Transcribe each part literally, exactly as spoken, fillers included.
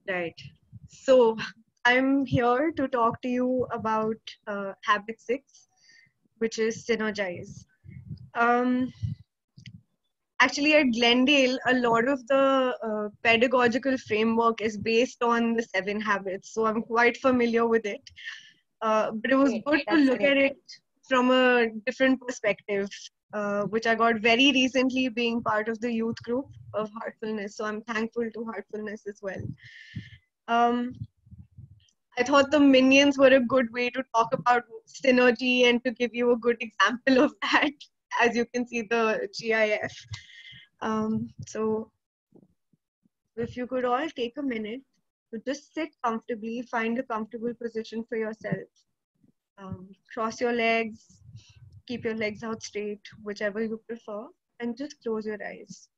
Right. So I'm here to talk to you about uh, habit six, which is synergize. Um, Actually, at Glendale, a lot of the uh, pedagogical framework is based on the seven habits. So I'm quite familiar with it. Uh, but it was Great. good to That's look at great. it from a different perspective, uh, which I got very recently being part of the youth group of Heartfulness. So I'm thankful to Heartfulness as well. Um, I thought the minions were a good way to talk about synergy and to give you a good example of that, as you can see the GIF. Um, so if you could all take a minute to just sit comfortably, find a comfortable position for yourself. Um, cross your legs, keep your legs out straight, whichever you prefer, and just close your eyes.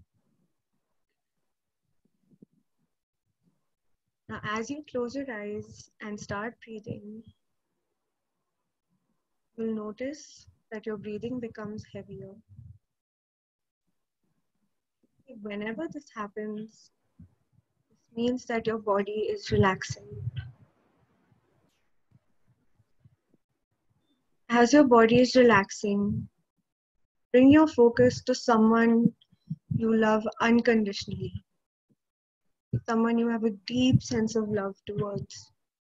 Now, as you close your eyes and start breathing, you'll notice that your breathing becomes heavier. Whenever this happens, this means that your body is relaxing. As your body is relaxing, bring your focus to someone you love unconditionally, someone you have a deep sense of love towards.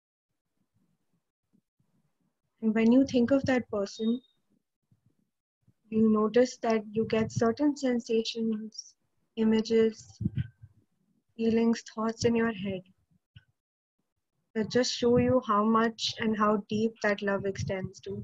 And when you think of that person, you notice that you get certain sensations, images, feelings, thoughts in your head that just show you how much and how deep that love extends to.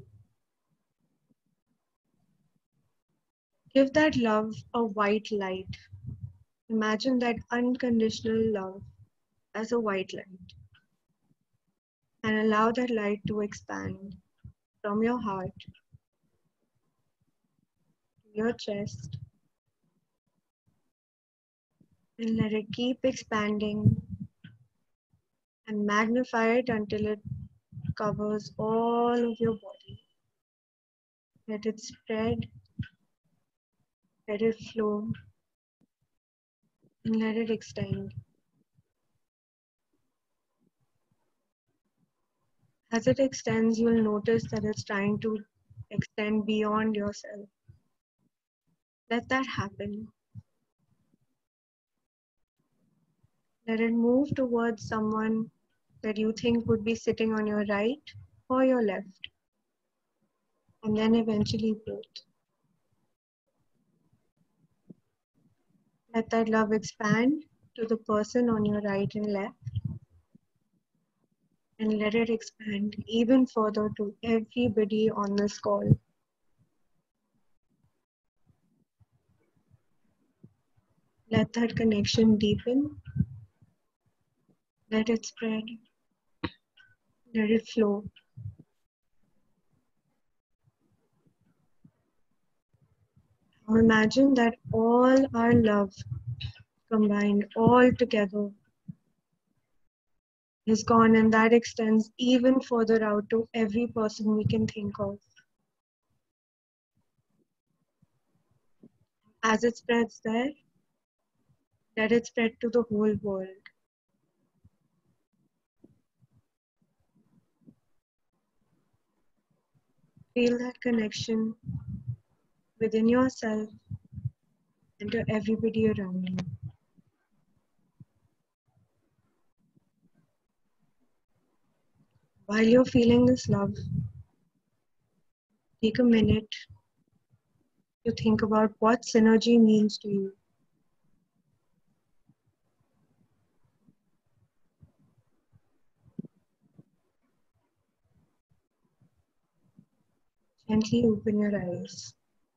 Give that love a white light. Imagine that unconditional love as a white light and allow that light to expand from your heart to your chest and let it keep expanding and magnify it until it covers all of your body. Let it spread, let it flow, and let it extend. As it extends, you will notice that it's trying to extend beyond yourself. Let that happen. Let it move towards someone that you think would be sitting on your right or your left, and then eventually both. Let that love expand to the person on your right and left, and let it expand even further to everybody on this call. Let that connection deepen. Let it spread. Let it flow. Now imagine that all our love combined all together is gone, and that extends even further out to every person we can think of. As it spreads there, let it spread to the whole world. Feel that connection within yourself and to everybody around you. While you're feeling this love, take a minute to think about what synergy means to you. Gently open your eyes.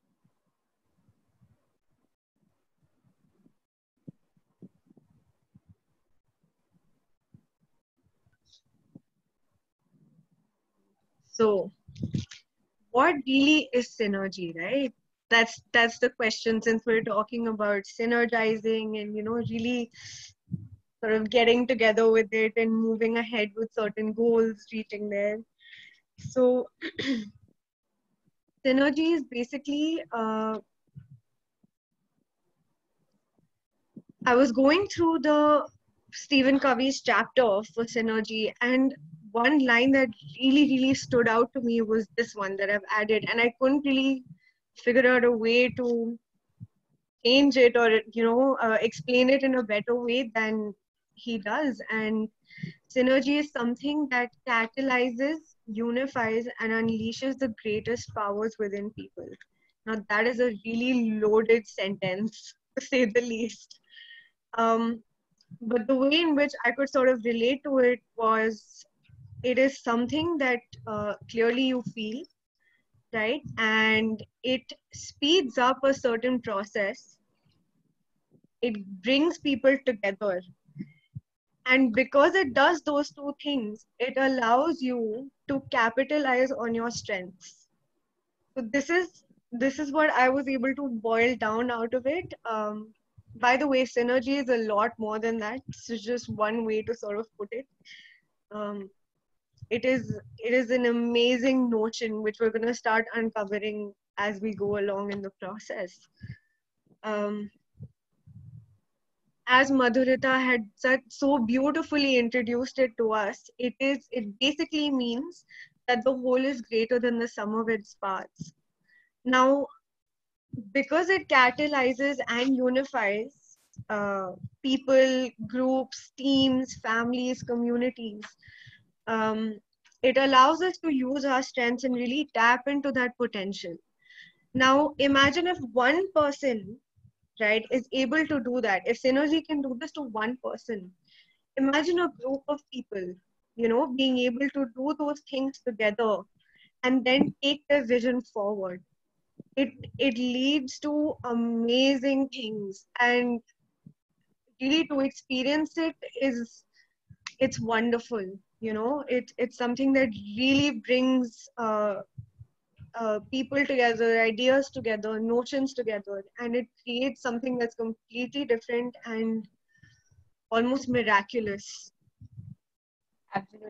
So, what really is synergy, right? That's that's the question, since we're talking about synergizing and you know really sort of getting together with it and moving ahead with certain goals, reaching there. So, synergy is basically uh, I was going through the Stephen Covey's chapter for synergy, and one line that really, really stood out to me was this one that I've added, and I couldn't really figure out a way to change it or you know uh, explain it in a better way than he does. And synergy is something that catalyzes, unifies, and unleashes the greatest powers within people. Now that is a really loaded sentence, to say the least. Um, but the way in which I could sort of relate to it was, it is something that uh, clearly you feel, right? And it speeds up a certain process. It brings people together. And because it does those two things, it allows you to capitalize on your strengths. So this is this is what I was able to boil down out of it. Um, by the way, synergy is a lot more than that. It's just one way to sort of put it. Um, it is it is an amazing notion which we're going to start uncovering as we go along in the process. Um, as Madhurita had such, so beautifully introduced it to us, it is it basically means that the whole is greater than the sum of its parts. Now, because it catalyzes and unifies uh, people, groups, teams, families, communities, um, it allows us to use our strengths and really tap into that potential. Now, imagine if one person, right, is able to do that. If synergy can do this to one person, imagine a group of people, you know, being able to do those things together and then take their vision forward. It it leads to amazing things, and really to experience it is it's wonderful. You know, it it's something that really brings uh, uh, people together, ideas together, notions together, and it creates something that's completely different and almost miraculous. Absolutely.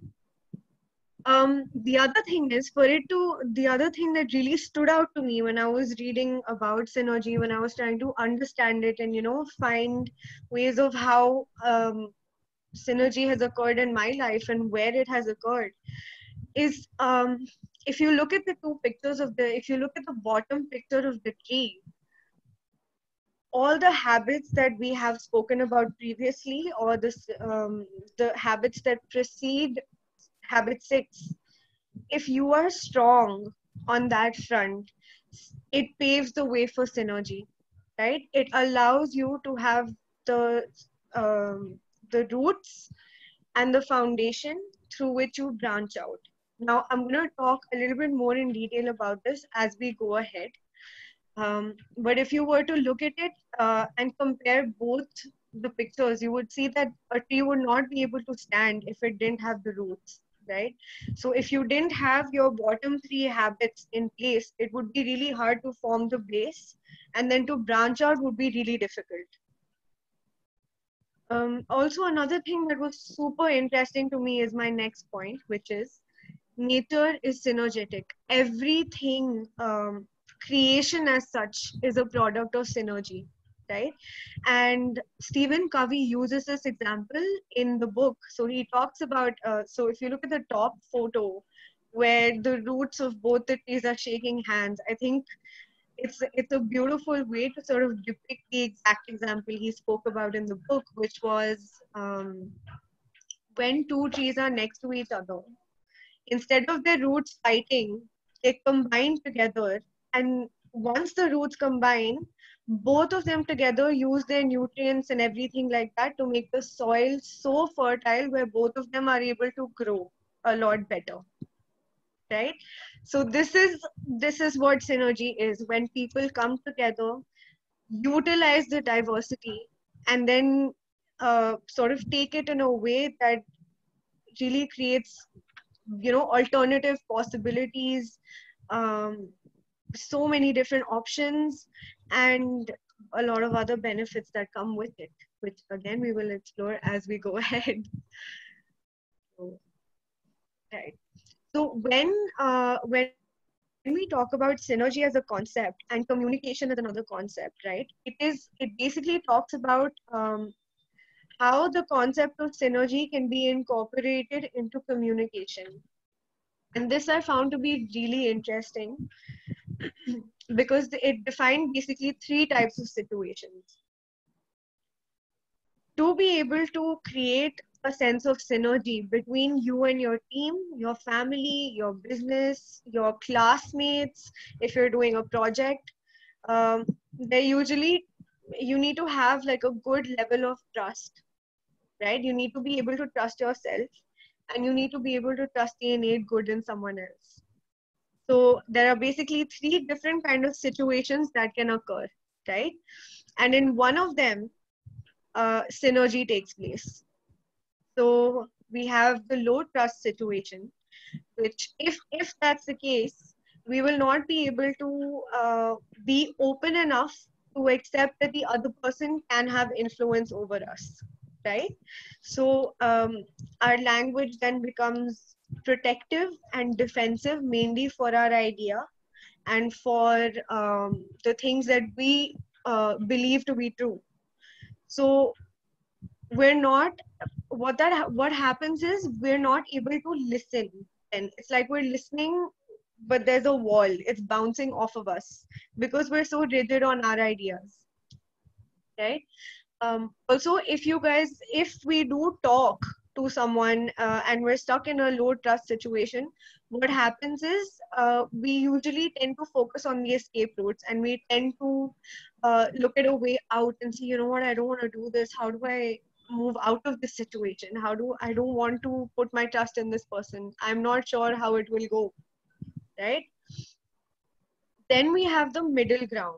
Um, the other thing is for it to, the other thing that really stood out to me when I was reading about synergy, when I was trying to understand it and, you know, find ways of how um, synergy has occurred in my life and where it has occurred, is um, if you look at the two pictures of the, if you look at the bottom picture of the tree, all the habits that we have spoken about previously, or this, um, the habits that precede habit six, if you are strong on that front, it paves the way for synergy, right? It allows you to have the um, the roots and the foundation through which you branch out. Now, I'm going to talk a little bit more in detail about this as we go ahead. Um, but if you were to look at it uh, and compare both the pictures, you would see that a tree would not be able to stand if it didn't have the roots, right? So if you didn't have your bottom three habits in place, it would be really hard to form the base, and then to branch out would be really difficult. Um, also, another thing that was super interesting to me is my next point, which is nature is synergetic. Everything, um, creation as such, is a product of synergy, right? And Stephen Covey uses this example in the book. So he talks about, uh, so if you look at the top photo where the roots of both the trees are shaking hands, I think it's it's a beautiful way to sort of depict the exact example he spoke about in the book, which was um, when two trees are next to each other, instead of their roots fighting, they combine together. And once the roots combine, both of them together use their nutrients and everything like that to make the soil so fertile where both of them are able to grow a lot better. Right? So this is this is what synergy is, when people come together, utilize the diversity, and then uh, sort of take it in a way that really creates, you know, alternative possibilities, um, so many different options, and a lot of other benefits that come with it, which again we will explore as we go ahead. So, right. So when uh, when we talk about synergy as a concept and communication as another concept, right? It is it basically talks about um, how the concept of synergy can be incorporated into communication. And this I found to be really interesting because it defined basically three types of situations. To be able to create a sense of synergy between you and your team, your family, your business, your classmates, if you're doing a project, um, they usually, you need to have like a good level of trust, right? You need to be able to trust yourself, and you need to be able to trust the innate good in someone else. So there are basically three different kind of situations that can occur, right? And in one of them, uh, synergy takes place. So we have the low trust situation, which if if that's the case, we will not be able to uh, be open enough to accept that the other person can have influence over us, right? So um, our language then becomes protective and defensive, mainly for our idea and for um, the things that we uh, believe to be true. So we're not, what that what happens is we're not able to listen, and it's like we're listening but there's a wall, it's bouncing off of us because we're so rigid on our ideas, right? Um, also, if you guys, if we do talk to someone uh, and we're stuck in a low trust situation, what happens is uh, we usually tend to focus on the escape routes, and we tend to uh, look at a way out and say, you know what, I don't want to do this. How do I move out of this situation? How do I don't want to put my trust in this person. I'm not sure how it will go, right? Then we have the middle ground.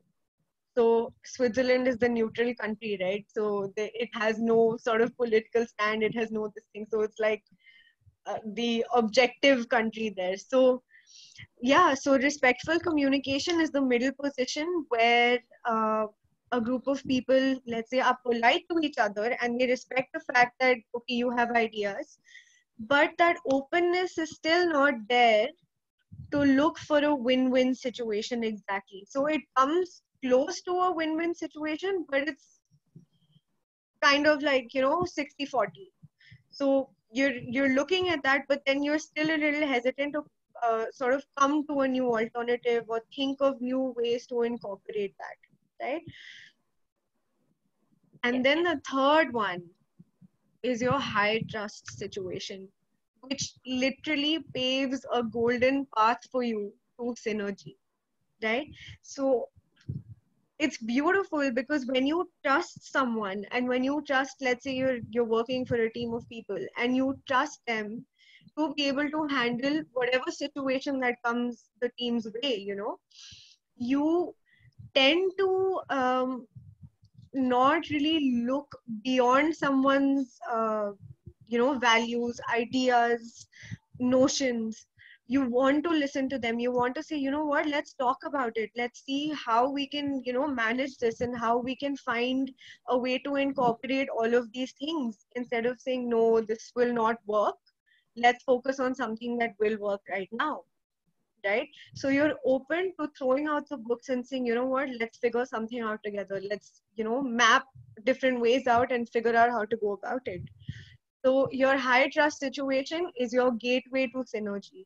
So Switzerland is the neutral country, right? So they, it has no sort of political stand. It has no this thing. So it's like uh, the objective country there. So yeah, so respectful communication is the middle position where uh, a group of people, let's say, are polite to each other and they respect the fact that, okay, you have ideas, but that openness is still not there to look for a win-win situation exactly. So it comes close to a win-win situation, but it's kind of like, you know, sixty forty. So you're you're looking at that, but then you're still a little hesitant to uh, sort of come to a new alternative or think of new ways to incorporate that, right? And then the third one is your high trust situation, which literally paves a golden path for you to synergy, right? So it's beautiful because when you trust someone, and when you trust, let's say you're you're working for a team of people and you trust them to be able to handle whatever situation that comes the team's way, you know, you tend to um, not really look beyond someone's uh, you know, values, ideas, notions. You want to listen to them. You want to say, you know what, let's talk about it. Let's see how we can, you know, manage this and how we can find a way to incorporate all of these things instead of saying, no, this will not work. Let's focus on something that will work right now. Right? So you're open to throwing out the books and saying, you know what, let's figure something out together. Let's, you know, map different ways out and figure out how to go about it. So your high trust situation is your gateway to synergy.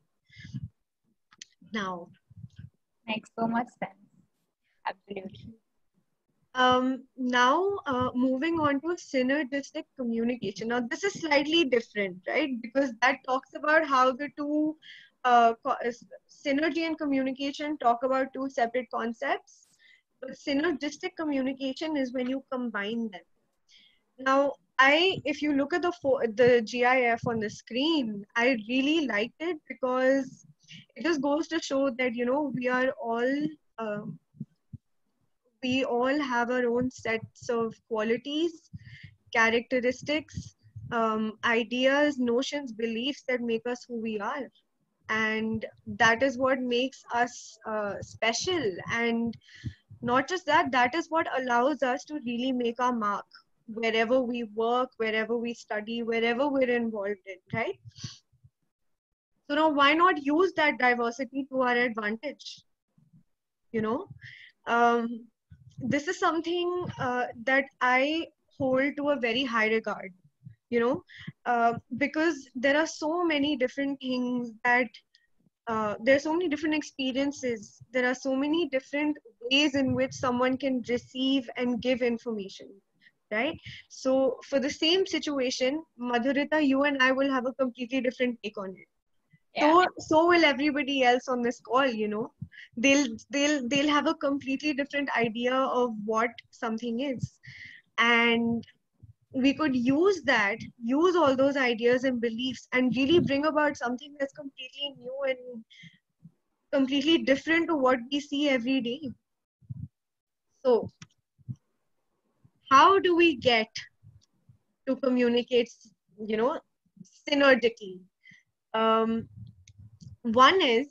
Now, Makes so much sense. Absolutely. um, now uh, moving on to synergistic communication. Now this is slightly different, right? Because that talks about how the two uh, synergy and communication talk about two separate concepts. But synergistic communication is when you combine them. Now, I, if you look at the the GIF on the screen, I really liked it because it just goes to show that, you know, we are all um, we all have our own sets of qualities, characteristics, um, ideas, notions, beliefs that make us who we are. And that is what makes us uh, special. And not just that, that is what allows us to really make our mark wherever we work, wherever we study, wherever we're involved in, right? So now why not use that diversity to our advantage? You know, um, this is something uh, that I hold to a very high regard, you know, uh, because there are so many different things that uh, there are so many different experiences. There are so many different ways in which someone can receive and give information, right? So for the same situation, Madhurita, you and I will have a completely different take on it. Yeah. So so will everybody else on this call, you know. They'll they'll they'll have a completely different idea of what something is. And we could use that, use all those ideas and beliefs and really bring about something that's completely new and completely different to what we see every day. So, how do we get to communicate, you know, synergically? Um, one is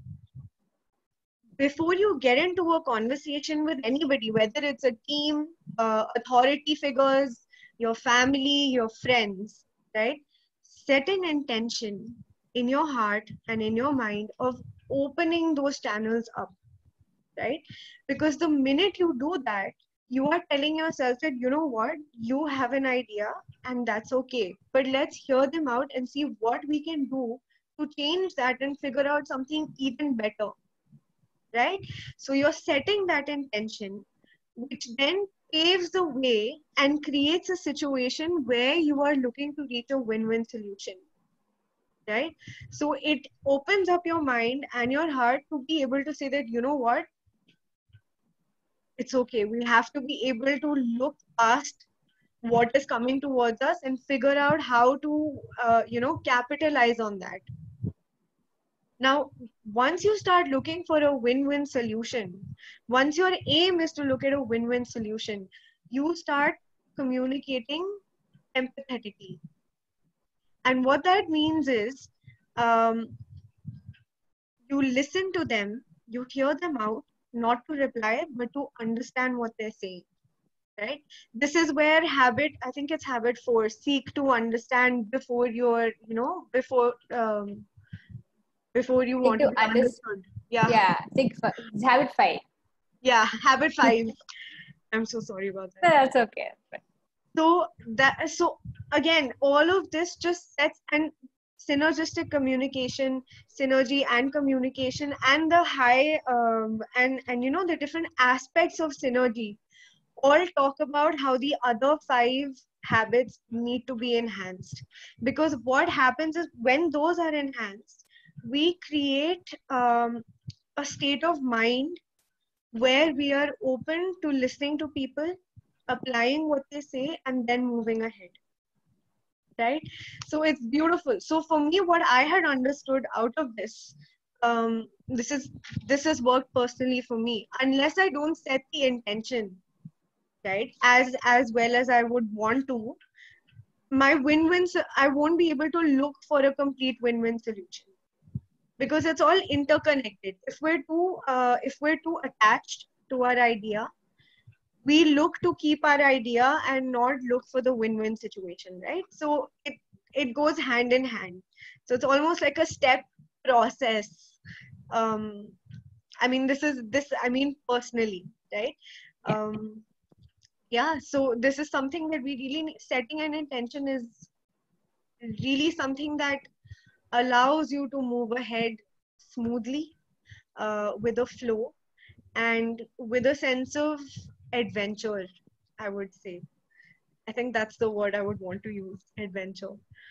before you get into a conversation with anybody, whether it's a team, uh, authority figures, your family, your friends, right? Set an intention in your heart and in your mind of opening those channels up, right? Because the minute you do that, you are telling yourself that, you know what, you have an idea and that's okay. But let's hear them out and see what we can do to change that and figure out something even better, right? So you're setting that intention, which then paves the way and creates a situation where you are looking to reach a win-win solution, right? So it opens up your mind and your heart to be able to say that, you know what, it's okay. We have to be able to look past what is coming towards us and figure out how to, uh, you know, capitalize on that. Now, once you start looking for a win-win solution, once your aim is to look at a win-win solution, you start communicating empathetically. And what that means is um, you listen to them, you hear them out, not to reply, but to understand what they're saying. Right? This is where habit, I think it's habit four, seek to understand before you're, you know, before um, before you Think want to to be understand. understood. Yeah. Yeah. Think for habit five. Yeah. Habit five. I'm so sorry about that. That's okay. So that so again, all of this just sets and synergistic communication, synergy and communication, and the high um, and and you know the different aspects of synergy all talk about how the other five habits need to be enhanced. Because what happens is when those are enhanced, we create um, a state of mind where we are open to listening to people, applying what they say, and then moving ahead. Right? So it's beautiful. So for me, what I had understood out of this, um, this is this has worked personally for me. Unless I don't set the intention, right, as as well as I would want to, my win-wins, I won't be able to look for a complete win-win solution because it's all interconnected. If we're too uh, if we're too attached to our idea, we look to keep our idea and not look for the win-win situation, right? So it it goes hand in hand. So it's almost like a step process. um I mean, this is this I mean personally, right? Yeah. um yeah, so this is something that we really need. Setting an intention is really something that allows you to move ahead smoothly, uh, with a flow and with a sense of adventure, I would say. I think that's the word I would want to use, adventure.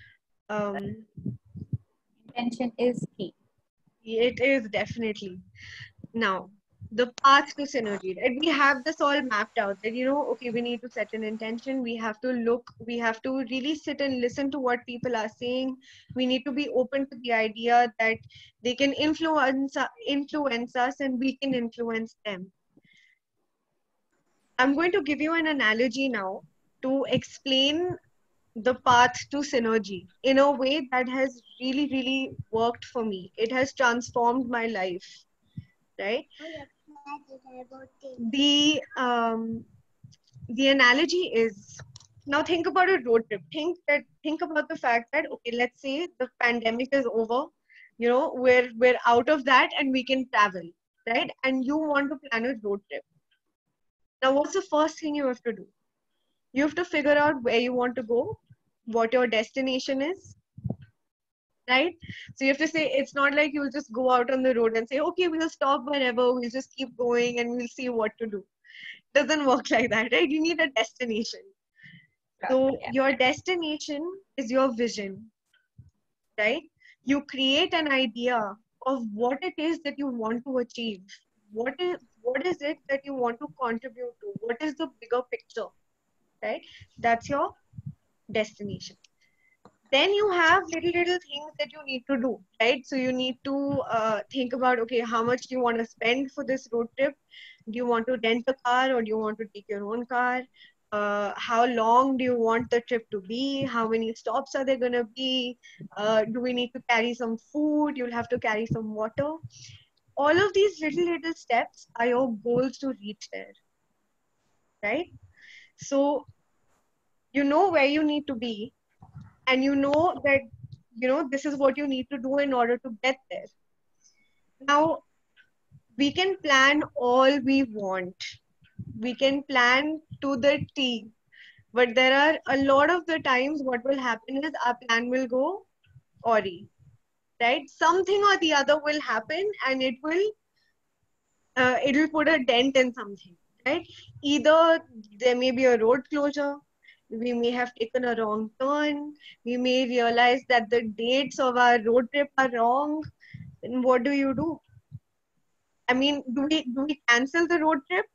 Um, Intention is key. it is definitely. Now, the path to synergy, right? We have this all mapped out that, you know, okay, we need to set an intention. We have to look, we have to really sit and listen to what people are saying. We need to be open to the idea that they can influence, influence us and we can influence them. I'm going to give you an analogy now to explain the path to synergy in a way that has really, really worked for me. It has transformed my life, right? The um, the analogy is, now think about a road trip. Think that think about the fact that, okay, let's say the pandemic is over, you know, we're we're out of that and we can travel, right? And you want to plan a road trip. Now, what's the first thing you have to do? You have to figure out where you want to go, what your destination is, right? So you have to say, it's not like you'll just go out on the road and say, okay, we'll stop wherever, we'll just keep going and we'll see what to do. Doesn't work like that, right? You need a destination. So Yeah. your destination is your vision, right? You create an idea of what it is that you want to achieve. What is what is it that you want to contribute to? What is the bigger picture, right? That's your destination. Then you have little little things that you need to do, right? So you need to uh, think about, okay, how much do you want to spend for this road trip? Do you want to rent a car or do you want to take your own car? Uh, how long do you want the trip to be? How many stops are there going to be? Uh, do we need to carry some food? You'll have to carry some water. All of these little little steps are your goals to reach there, right? So you know where you need to be, and you know that, you know, this is what you need to do in order to get there. Now, we can plan all we want. We can plan to the T, but there are a lot of the times what will happen is our plan will go awry, right? Something or the other will happen and it will uh, it will put a dent in something, right? Either there may be a road closure, we may have taken a wrong turn, we may realize that the dates of our road trip are wrong. Then what do you do? I mean, do we do we cancel the road trip?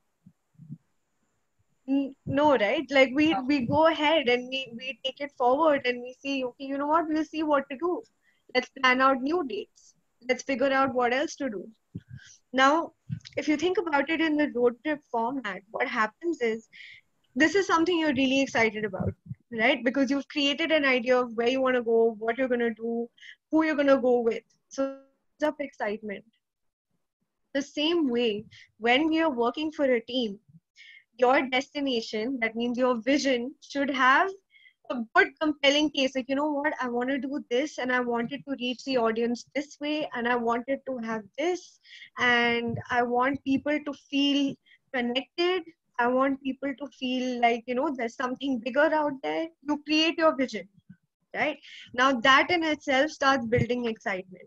No, right? Like we we go ahead and we we take it forward and we see, okay, you know what? We'll see what to do. Let's plan out new dates. Let's figure out what else to do. Now, if you think about it in the road trip format, what happens is this is something you're really excited about, right? Because you've created an idea of where you want to go, what you're going to do, who you're going to go with. So it builds up excitement. The same way, when we are working for a team, your destination, that means your vision, should have a good compelling case. Like, you know what, I want to do this and I wanted to reach the audience this way and I wanted to have this and I want people to feel connected. I want people to feel like, you know, there's something bigger out there. You create your vision, right? Now that in itself starts building excitement.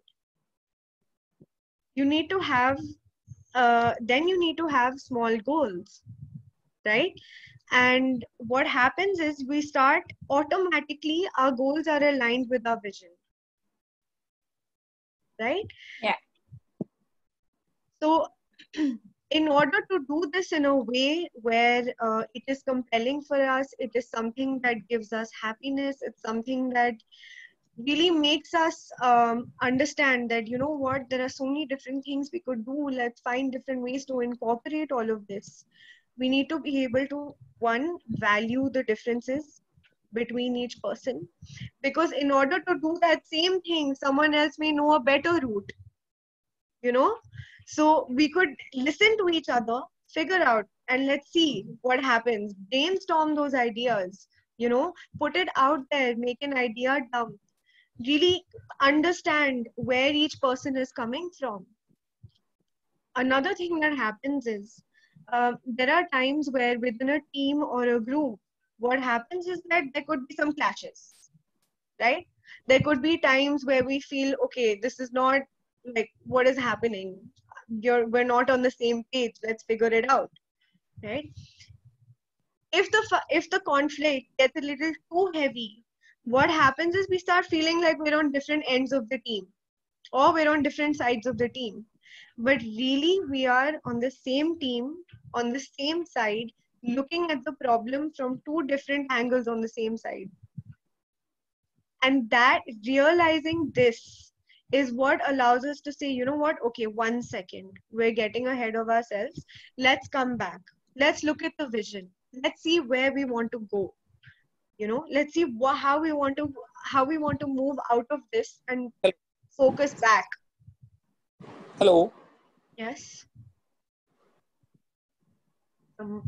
You need to have, uh, then you need to have small goals, right? And what happens is we start automatically, our goals are aligned with our vision, right? Yeah. So in order to do this in a way where uh, it is compelling for us, it is something that gives us happiness, it's something that really makes us um, understand that, you know what, there are so many different things we could do. Let's find different ways to incorporate all of this. We need to be able to, one, value the differences between each person, because in order to do that same thing, someone else may know a better route, you know. So we could listen to each other, figure out, and let's see what happens. Brainstorm those ideas, you know, put it out there, make an idea dump, really understand where each person is coming from. Another thing that happens is uh, there are times where within a team or a group, what happens is that there could be some clashes, right? There could be times where we feel, okay, this is not like what is happening. You're, we're not on the same page. Let's figure it out, right? If the if the conflict gets a little too heavy, what happens is we start feeling like we're on different ends of the team, or we're on different sides of the team. But really, we are on the same team, on the same side, looking at the problem from two different angles on the same side. And that, realizing this, is what allows us to say, you know what, okay, one second, we're getting ahead of ourselves. Let's come back. Let's look at the vision. Let's see where we want to go. You know, let's see what, how we want to, how we want to move out of this and focus back. Hello. Yes. Um,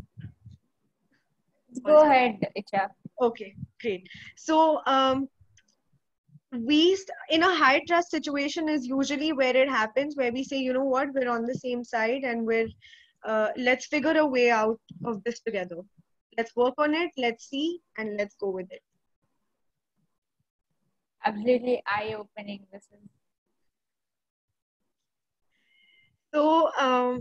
Go ahead, Icha. okay, great. So, um, we in a high trust situation is usually where it happens, where we say, you know what, we're on the same side and we're uh, let's figure a way out of this together. let's work on it, let's see, and let's go with it. Absolutely eye-opening. This is. So um,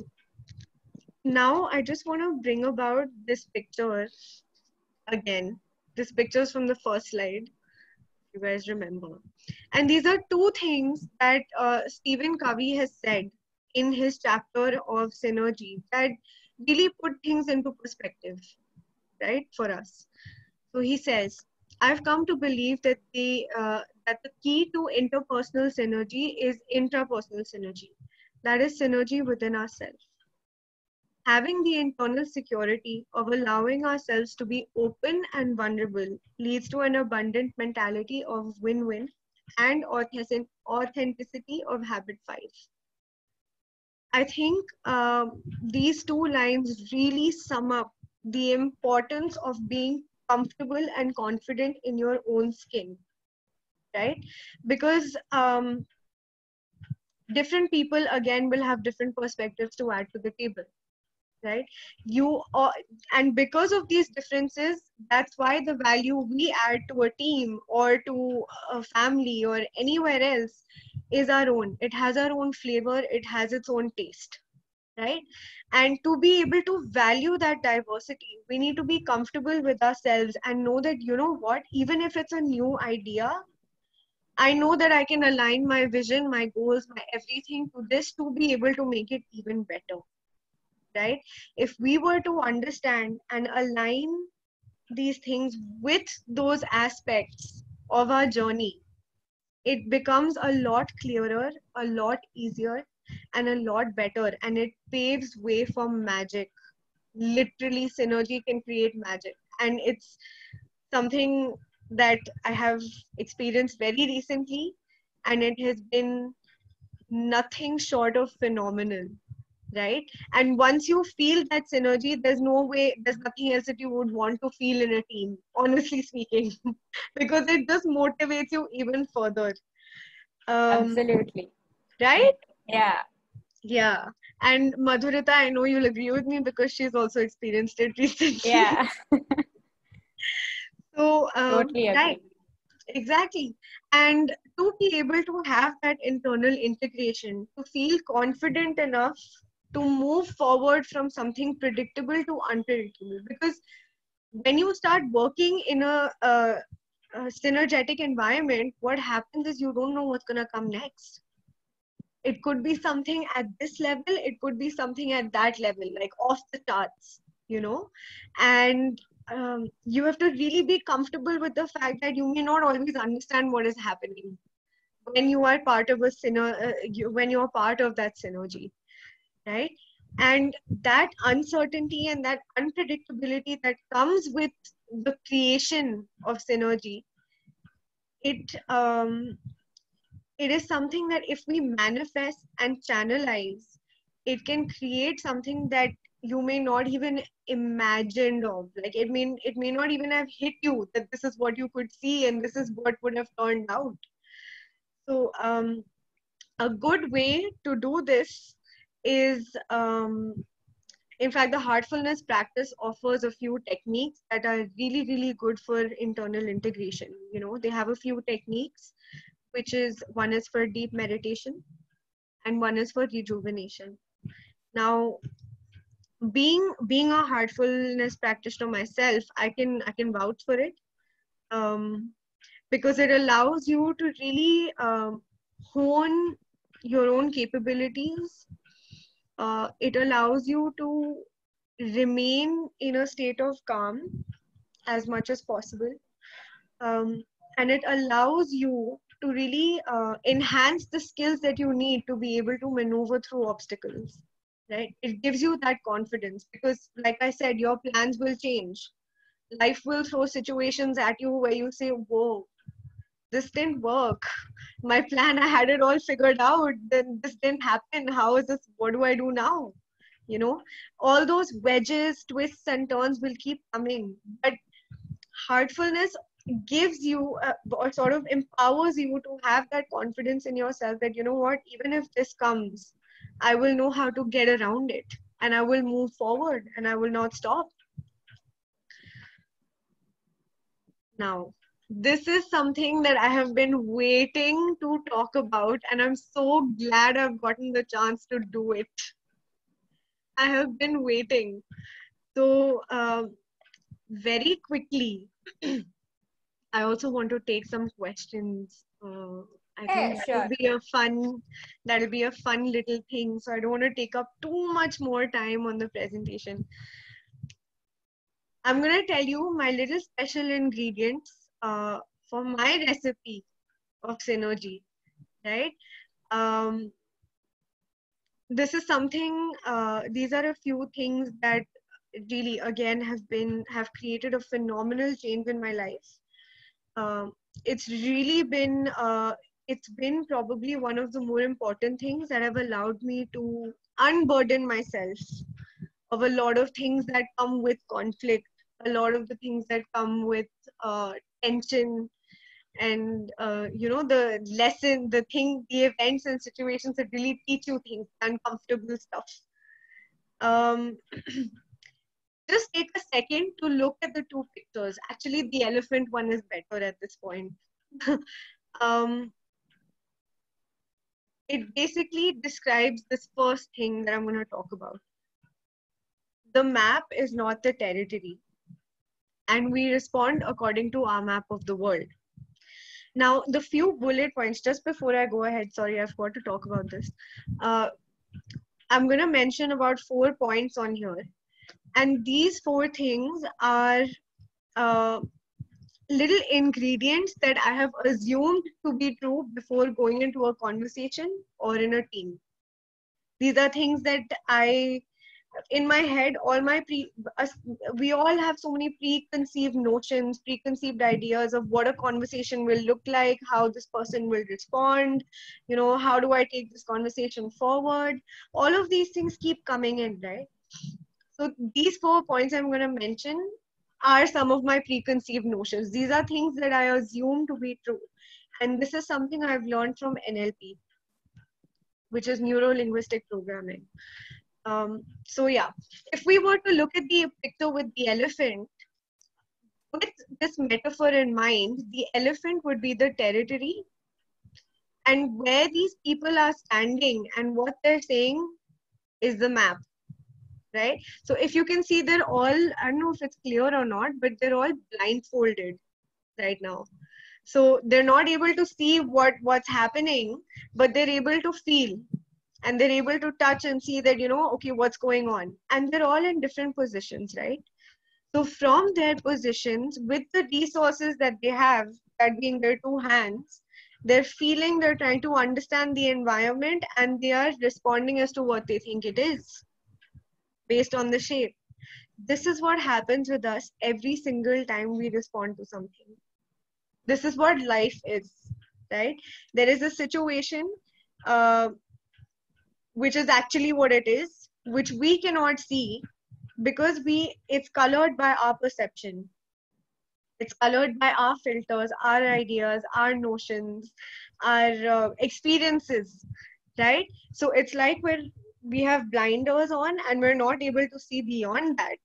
now I just want to bring about this picture again. This picture is from the first slide, if you guys remember. And these are two things that uh, Stephen Covey has said in his chapter of Synergy that really put things into perspective, right, for us. So he says, I've come to believe that the, uh, that the key to interpersonal synergy is intrapersonal synergy. That is synergy within ourselves. Having the internal security of allowing ourselves to be open and vulnerable leads to an abundant mentality of win-win and authenticity of habit five. I think um, these two lines really sum up the importance of being comfortable and confident in your own skin, right? Because um, different people, again, will have different perspectives to add to the table, right? You are, and because of these differences, that's why the value we add to a team or to a family or anywhere else is our own. It has our own flavor, it has its own taste, right? And to be able to value that diversity, we need to be comfortable with ourselves and know that, you know what, even if it's a new idea, I know that I can align my vision, my goals, my everything to this to be able to make it even better, right? If we were to understand and align these things with those aspects of our journey, it becomes a lot clearer, a lot easier, and a lot better. And it paves way for magic. Literally, synergy can create magic. And it's something that I have experienced very recently, and it has been nothing short of phenomenal, right? And once you feel that synergy, there's no way, there's nothing else that you would want to feel in a team, honestly speaking, because it just motivates you even further. Um, Absolutely. right? Yeah. Yeah. And Madhurita, I know you'll agree with me because she's also experienced it recently. Yeah. So, um, Totally right. agree. Exactly. And to be able to have that internal integration, to feel confident enough to move forward from something predictable to unpredictable. Because when you start working in a, a, a synergetic environment, what happens is you don't know what's going to come next. It could be something at this level, it could be something at that level, like off the charts, you know. And um, you have to really be comfortable with the fact that you may not always understand what is happening when you are part of a syner uh, you, when you are part of that synergy, right? And that uncertainty and that unpredictability that comes with the creation of synergy, it um, it is something that if we manifest and channelize, it can create something that you may not even imagined of. Like it may it may not even have hit you that this is what you could see and this is what would have turned out. So um, a good way to do this is, um, in fact, the heartfulness practice offers a few techniques that are really, really good for internal integration. You know, they have a few techniques, which is one is for deep meditation and one is for rejuvenation. Now, being being a heartfulness practitioner myself, I can I can vouch for it, um, because it allows you to really um, hone your own capabilities. Uh, it allows you to remain in a state of calm as much as possible, um, and it allows you to really uh, enhance the skills that you need to be able to maneuver through obstacles, right? It gives you that confidence because, like I said, your plans will change. Life will throw situations at you where you say, whoa, this didn't work. My plan, I had it all figured out, then this didn't happen. How is this? What do I do now? You know, all those wedges, twists, and turns will keep coming. But heartfulness gives you uh, or sort of empowers you to have that confidence in yourself that, you know what, even if this comes, I will know how to get around it and I will move forward and I will not stop. Now, this is something that I have been waiting to talk about, and I'm so glad I've gotten the chance to do it. I have been waiting. So, uh, very quickly, I also want to take some questions. Uh, I Yeah, think that sure. will be a fun, that'll be a fun little thing. So I don't want to take up too much more time on the presentation. I'm gonna tell you my little special ingredients uh, for my recipe of synergy, right? Um, this is something. Uh, these are a few things that really, again, have been have created a phenomenal change in my life. Um, it's really been uh, it's been probably one of the more important things that have allowed me to unburden myself of a lot of things that come with conflict, a lot of the things that come with uh, tension, and uh, you know, the lesson, the thing, the events and situations that really teach you things, uncomfortable stuff. Um, just take a second to look at the two pictures. Actually, the elephant one is better at this point. um, it basically describes this first thing that I'm going to talk about. The map is not the territory, and we respond according to our map of the world. Now, the few bullet points, just before I go ahead, sorry, I've got to talk about this. Uh, I'm going to mention about four points on here. And these four things are uh, little ingredients that I have assumed to be true before going into a conversation or in a team. These are things that I, in my head, all my pre, us, we all have so many preconceived notions, preconceived ideas of what a conversation will look like, how this person will respond, you know, how do I take this conversation forward? All of these things keep coming in, right? So these four points I'm going to mention are some of my preconceived notions. These are things that I assume to be true. And this is something I've learned from N L P, which is neuro linguistic programming. Um, so yeah, if we were to look at the picture with the elephant, with this metaphor in mind, the elephant would be the territory, and where these people are standing and what they're saying is the map, right? So if you can see, they're all, I don't know if it's clear or not, but they're all blindfolded right now. So they're not able to see what what's happening, but they're able to feel, and they're able to touch and see that, you know, okay, what's going on. And they're all in different positions, right? So from their positions, with the resources that they have, that being their two hands, they're feeling, they're trying to understand the environment, and they are responding as to what they think it is based on the shape. This is what happens with us every single time we respond to something. This is what life is, right? There is a situation uh, which is actually what it is, which we cannot see because we it's colored by our perception. It's colored by our filters, our ideas, our notions, our uh, experiences, right? So it's like we're we have blinders on and we're not able to see beyond that.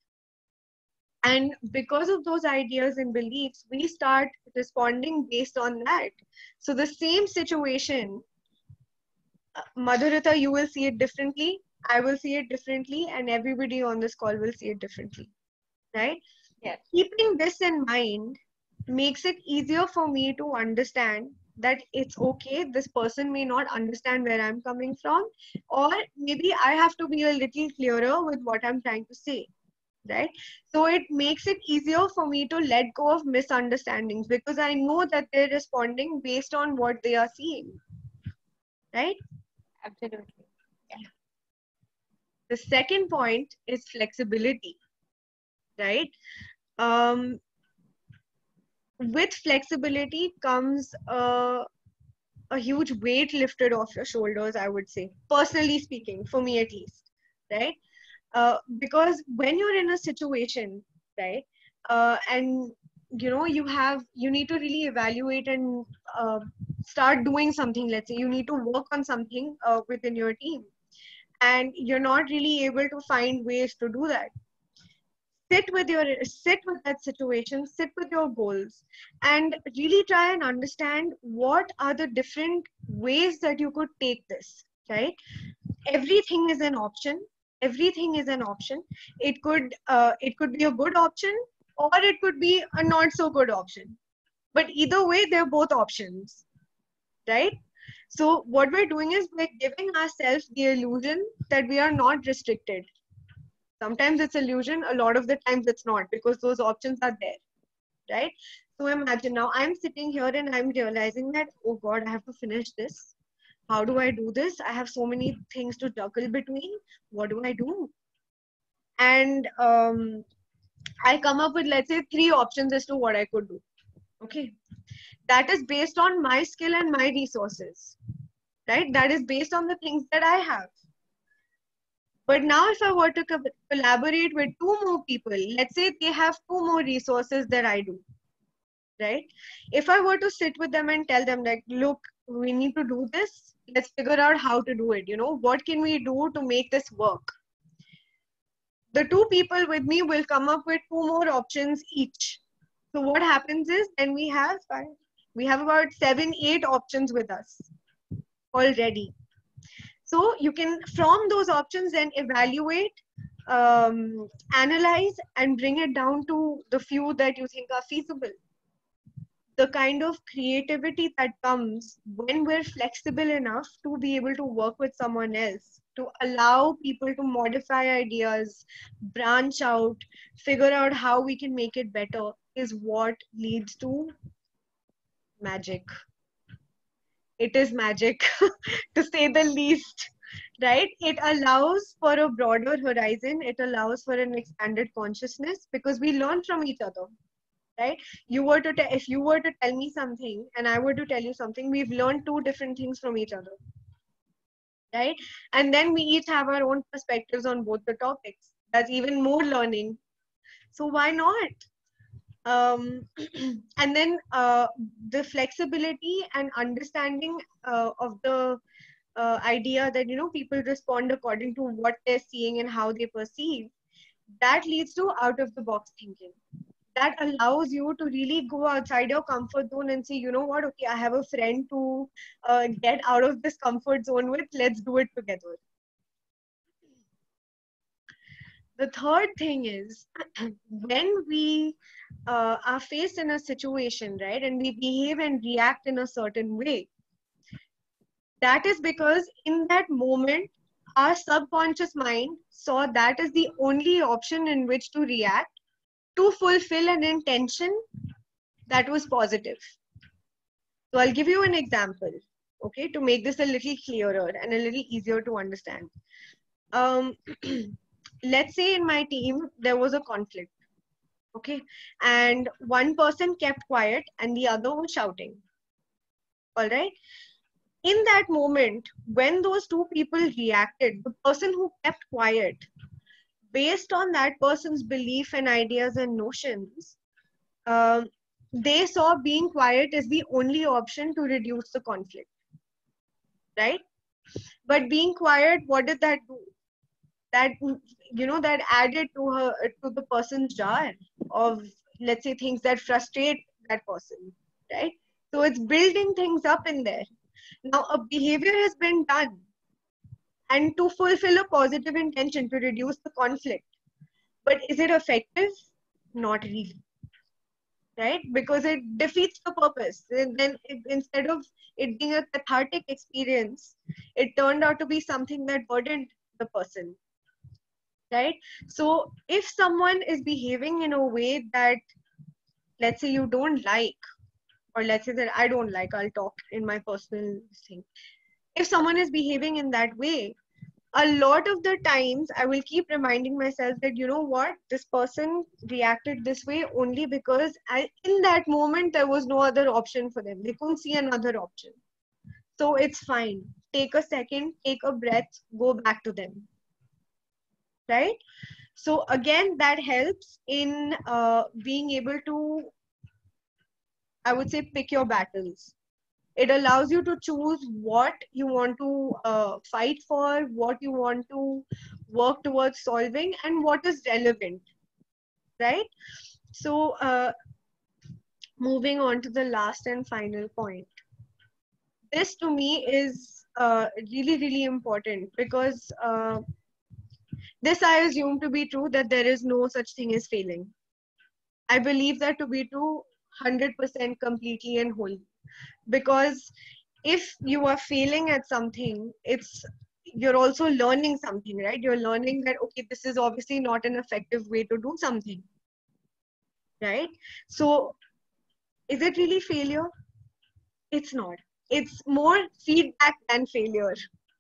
And because of those ideas and beliefs, we start responding based on that. So the same situation, uh, Madhurita, you will see it differently, I will see it differently, and everybody on this call will see it differently, right? Yes. Keeping this in mind makes it easier for me to understand that it's okay, this person may not understand where I'm coming from, or maybe I have to be a little clearer with what I'm trying to say, right? So it makes it easier for me to let go of misunderstandings because I know that they're responding based on what they are seeing, right? Absolutely. The second point is flexibility, right? Um, with flexibility comes a, a huge weight lifted off your shoulders, I would say, personally speaking, for me at least, right? Uh, because when you're in a situation, right, uh, and you know, you have you need to really evaluate and uh, start doing something. Let's say you need to work on something uh, within your team, and you're not really able to find ways to do that. sit with your sit with that situation, sit with your goals, and really try and understand what are the different ways that you could take this, right? Everything is an option. Everything is an option. It could uh, it could be a good option, or it could be a not so good option. But either way, they're both options, right? So what we're doing is we're giving ourselves the illusion that we are not restricted. Sometimes it's illusion, a lot of the times it's not, because those options are there, right? So imagine now I'm sitting here and I'm realizing that, oh God, I have to finish this. How do I do this? I have so many things to juggle between. What do I do? And um, I come up with, let's say, three options as to what I could do. Okay. That is based on my skill and my resources, right? That is based on the things that I have. But now if I were to co- collaborate with two more people, let's say they have two more resources than I do, right? If I were to sit with them and tell them like, look, we need to do this, let's figure out how to do it. You know, what can we do to make this work? The two people with me will come up with two more options each. So what happens is then we have five, we have about seven, eight options with us already. So you can, from those options, then evaluate, um, analyze, and bring it down to the few that you think are feasible. The kind of creativity that comes when we're flexible enough to be able to work with someone else, to allow people to modify ideas, branch out, figure out how we can make it better, is what leads to magic. It is magic, to say the least, right? It allows for a broader horizon. It allows for an expanded consciousness because we learn from each other, right? You were to te- if you were to tell me something and I were to tell you something, we've learned two different things from each other, right? And then we each have our own perspectives on both the topics. That's even more learning. So why not? Um, and then uh, the flexibility and understanding uh, of the uh, idea that, you know, people respond according to what they're seeing and how they perceive, that leads to out of the box thinking. That allows you to really go outside your comfort zone and say, you know what, okay, I have a friend to uh, get out of this comfort zone with, let's do it together. The third thing is when we uh, are faced in a situation, right, and we behave and react in a certain way, that is because in that moment, our subconscious mind saw that as the only option in which to react to fulfill an intention that was positive. So I'll give you an example, okay, to make this a little clearer and a little easier to understand. Um, let's say in my team, there was a conflict, okay, and one person kept quiet and the other was shouting, all right? In that moment, when those two people reacted, the person who kept quiet, based on that person's belief and ideas and notions, um, they saw being quiet as the only option to reduce the conflict, right? But being quiet, what did that do? That, you know, that added to her, to the person's jar of, let's say, things that frustrate that person, right? So it's building things up in there. Now a behavior has been done, and to fulfill a positive intention to reduce the conflict. But is it effective? Not really, right? Because it defeats the purpose. And then it, instead of it being a cathartic experience, it turned out to be something that burdened the person, right? So if someone is behaving in a way that, let's say, you don't like, or let's say that I don't like, I'll talk in my personal thing. If someone is behaving in that way, a lot of the times I will keep reminding myself that, you know what, this person reacted this way only because I, in that moment, there was no other option for them. They couldn't see another option. So it's fine. Take a second, take a breath, go back to them, right? So again, that helps in uh, being able to, I would say, pick your battles. It allows you to choose what you want to uh, fight for, what you want to work towards solving, and what is relevant. right? So uh, moving on to the last and final point. This to me is uh, really, really important because uh, this I assume to be true, that there is no such thing as failing. I believe that to be true one hundred percent completely and wholly. Because if you are failing at something, it's you're also learning something, right? You're learning that, okay, this is obviously not an effective way to do something, right? So is it really failure? It's not. It's more feedback than failure.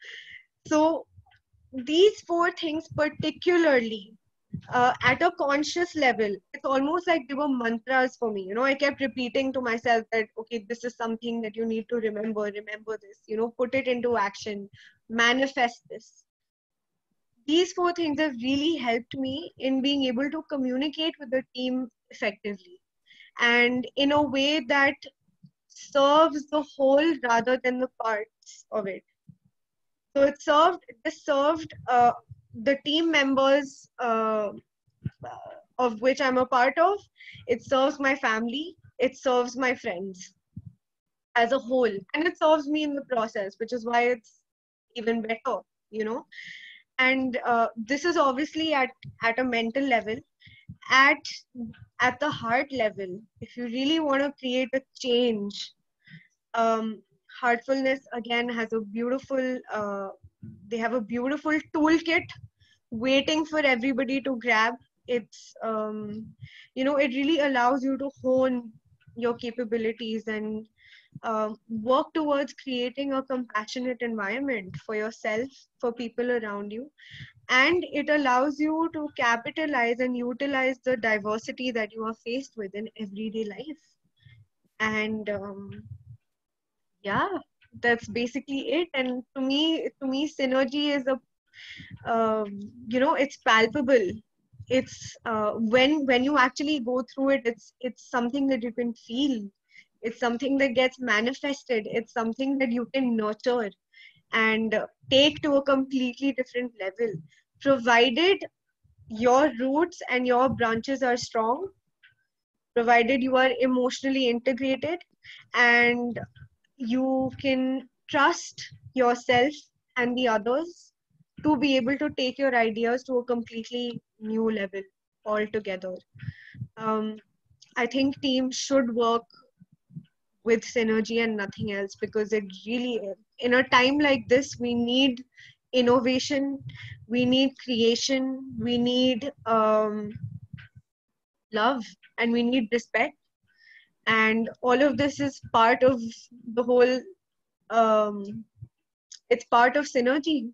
So these four things particularly, uh, at a conscious level, it's almost like they were mantras for me. You know, I kept repeating to myself that, okay, this is something that you need to remember, remember this, you know, put it into action, manifest this. These four things have really helped me in being able to communicate with the team effectively and in a way that serves the whole rather than the parts of it. So it served, this served uh, the team members uh, of which I'm a part of. It serves my family. It serves my friends as a whole. And it serves me in the process, which is why it's even better, you know. And uh, this is obviously at, at a mental level. At, at the heart level, if you really want to create a change, um, Heartfulness again has a beautiful, uh, they have a beautiful toolkit waiting for everybody to grab. It's, um, you know, it really allows you to hone your capabilities and uh, work towards creating a compassionate environment for yourself, for people around you. And it allows you to capitalize and utilize the diversity that you are faced with in everyday life. And um, yeah, that's basically it. And to me, to me, synergy is a, um, you know, it's palpable. It's uh, when when you actually go through it, it's it's something that you can feel. It's something that gets manifested. It's something that you can nurture and uh, take to a completely different level, provided your roots and your branches are strong, provided you are emotionally integrated, and you can trust yourself and the others to be able to take your ideas to a completely new level altogether. Um, I think teams should work with synergy and nothing else, because it really, in a time like this, we need innovation, we need creation, we need um, love, and we need respect. And all of this is part of the whole, um, it's part of synergy.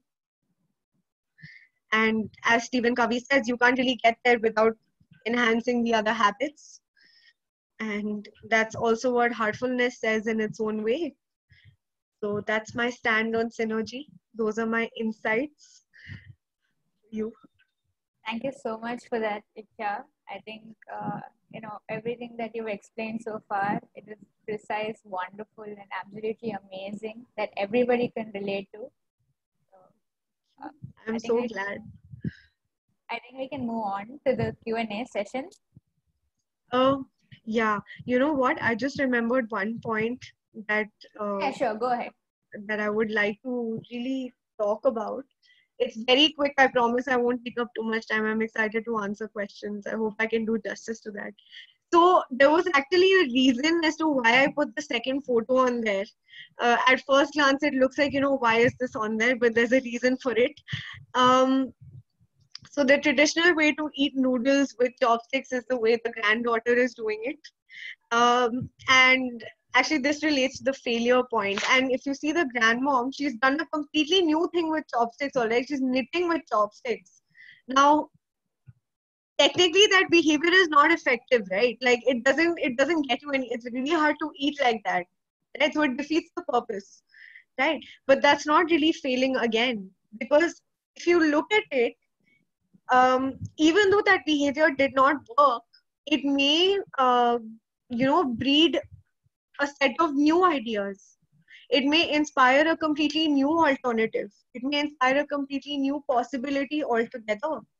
And as Stephen Covey says, you can't really get there without enhancing the other habits. And that's also what Heartfulness says in its own way. So that's my stand on synergy. Those are my insights. You. Thank you so much for that, Ikya. I think, uh, you know, everything that you've explained so far, it is precise, wonderful, and absolutely amazing that everybody can relate to. So, uh, I'm I think so we, glad. I think we can move on to the Q and A session. Oh, yeah. You know what? I just remembered one point that uh, Yeah, sure, go ahead. that I would like to really talk about. It's very quick. I promise I won't take up too much time. I'm excited to answer questions. I hope I can do justice to that. So there was actually a reason as to why I put the second photo on there. Uh, at first glance, it looks like, you know, why is this on there? But there's a reason for it. Um, so the traditional way to eat noodles with chopsticks is the way the granddaughter is doing it. Um, and actually, this relates to the failure point. And if you see the grandmom, she's done a completely new thing with chopsticks already. She's knitting with chopsticks. Now, technically, that behavior is not effective, right? Like it doesn't, it doesn't get you any. It's really hard to eat like that, right? So it defeats the purpose, right? But that's not really failing again, because if you look at it, um, even though that behavior did not work, it may, uh, you know, breed a set of new ideas. It may inspire a completely new alternative. It may inspire a completely new possibility altogether.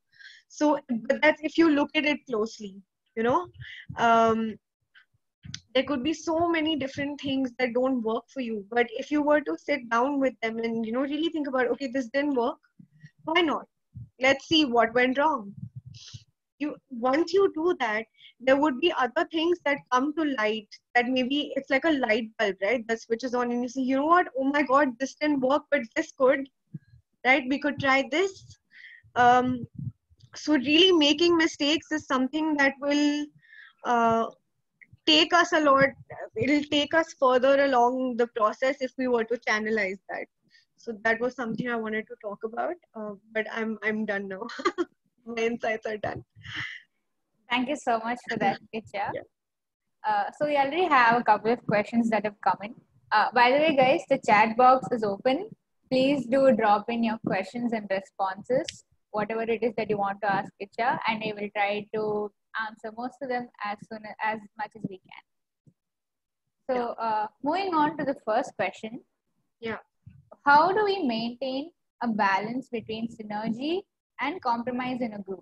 So, but that's if you look at it closely, you know. Um, there could be so many different things that don't work for you. But if you were to sit down with them and, you know, really think about, okay, this didn't work, why not? Let's see what went wrong. You once you do that, there would be other things that come to light, that maybe it's like a light bulb, right, that switches on and you say, you know what, oh my god, this didn't work, but this could, right? We could try this. Um, so really making mistakes is something that will uh, take us a lot, it'll take us further along the process if we were to channelize that. So that was something I wanted to talk about, uh, but i'm i'm done now. My insights are done. Thank you so much for that, Kitcha. Yeah. Uh, so we already have a couple of questions that have come in. Uh, by the way, guys, the chat box is open. Please do drop in your questions and responses, whatever it is that you want to ask Kitcha, and we will try to answer most of them as soon as, as much as we can. So uh, moving on to the first question. Yeah. How do we maintain a balance between synergy and compromise in a group?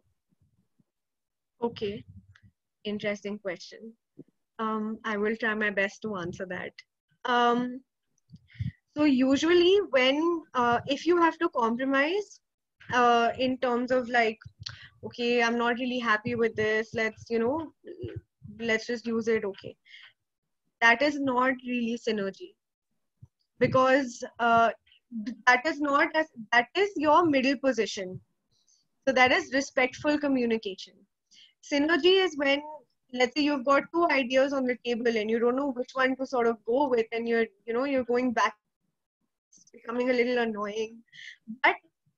Okay. Interesting question. Um, I will try my best to answer that. Um, so usually when, uh, if you have to compromise uh, in terms of like, okay, I'm not really happy with this, let's, you know, let's just use it, okay. That is not really synergy, because uh, that is not as, that is your middle position. So that is respectful communication. Synergy is when, let's say you've got two ideas on the table and you don't know which one to sort of go with, and you're, you know, you're going back, it's becoming a little annoying. But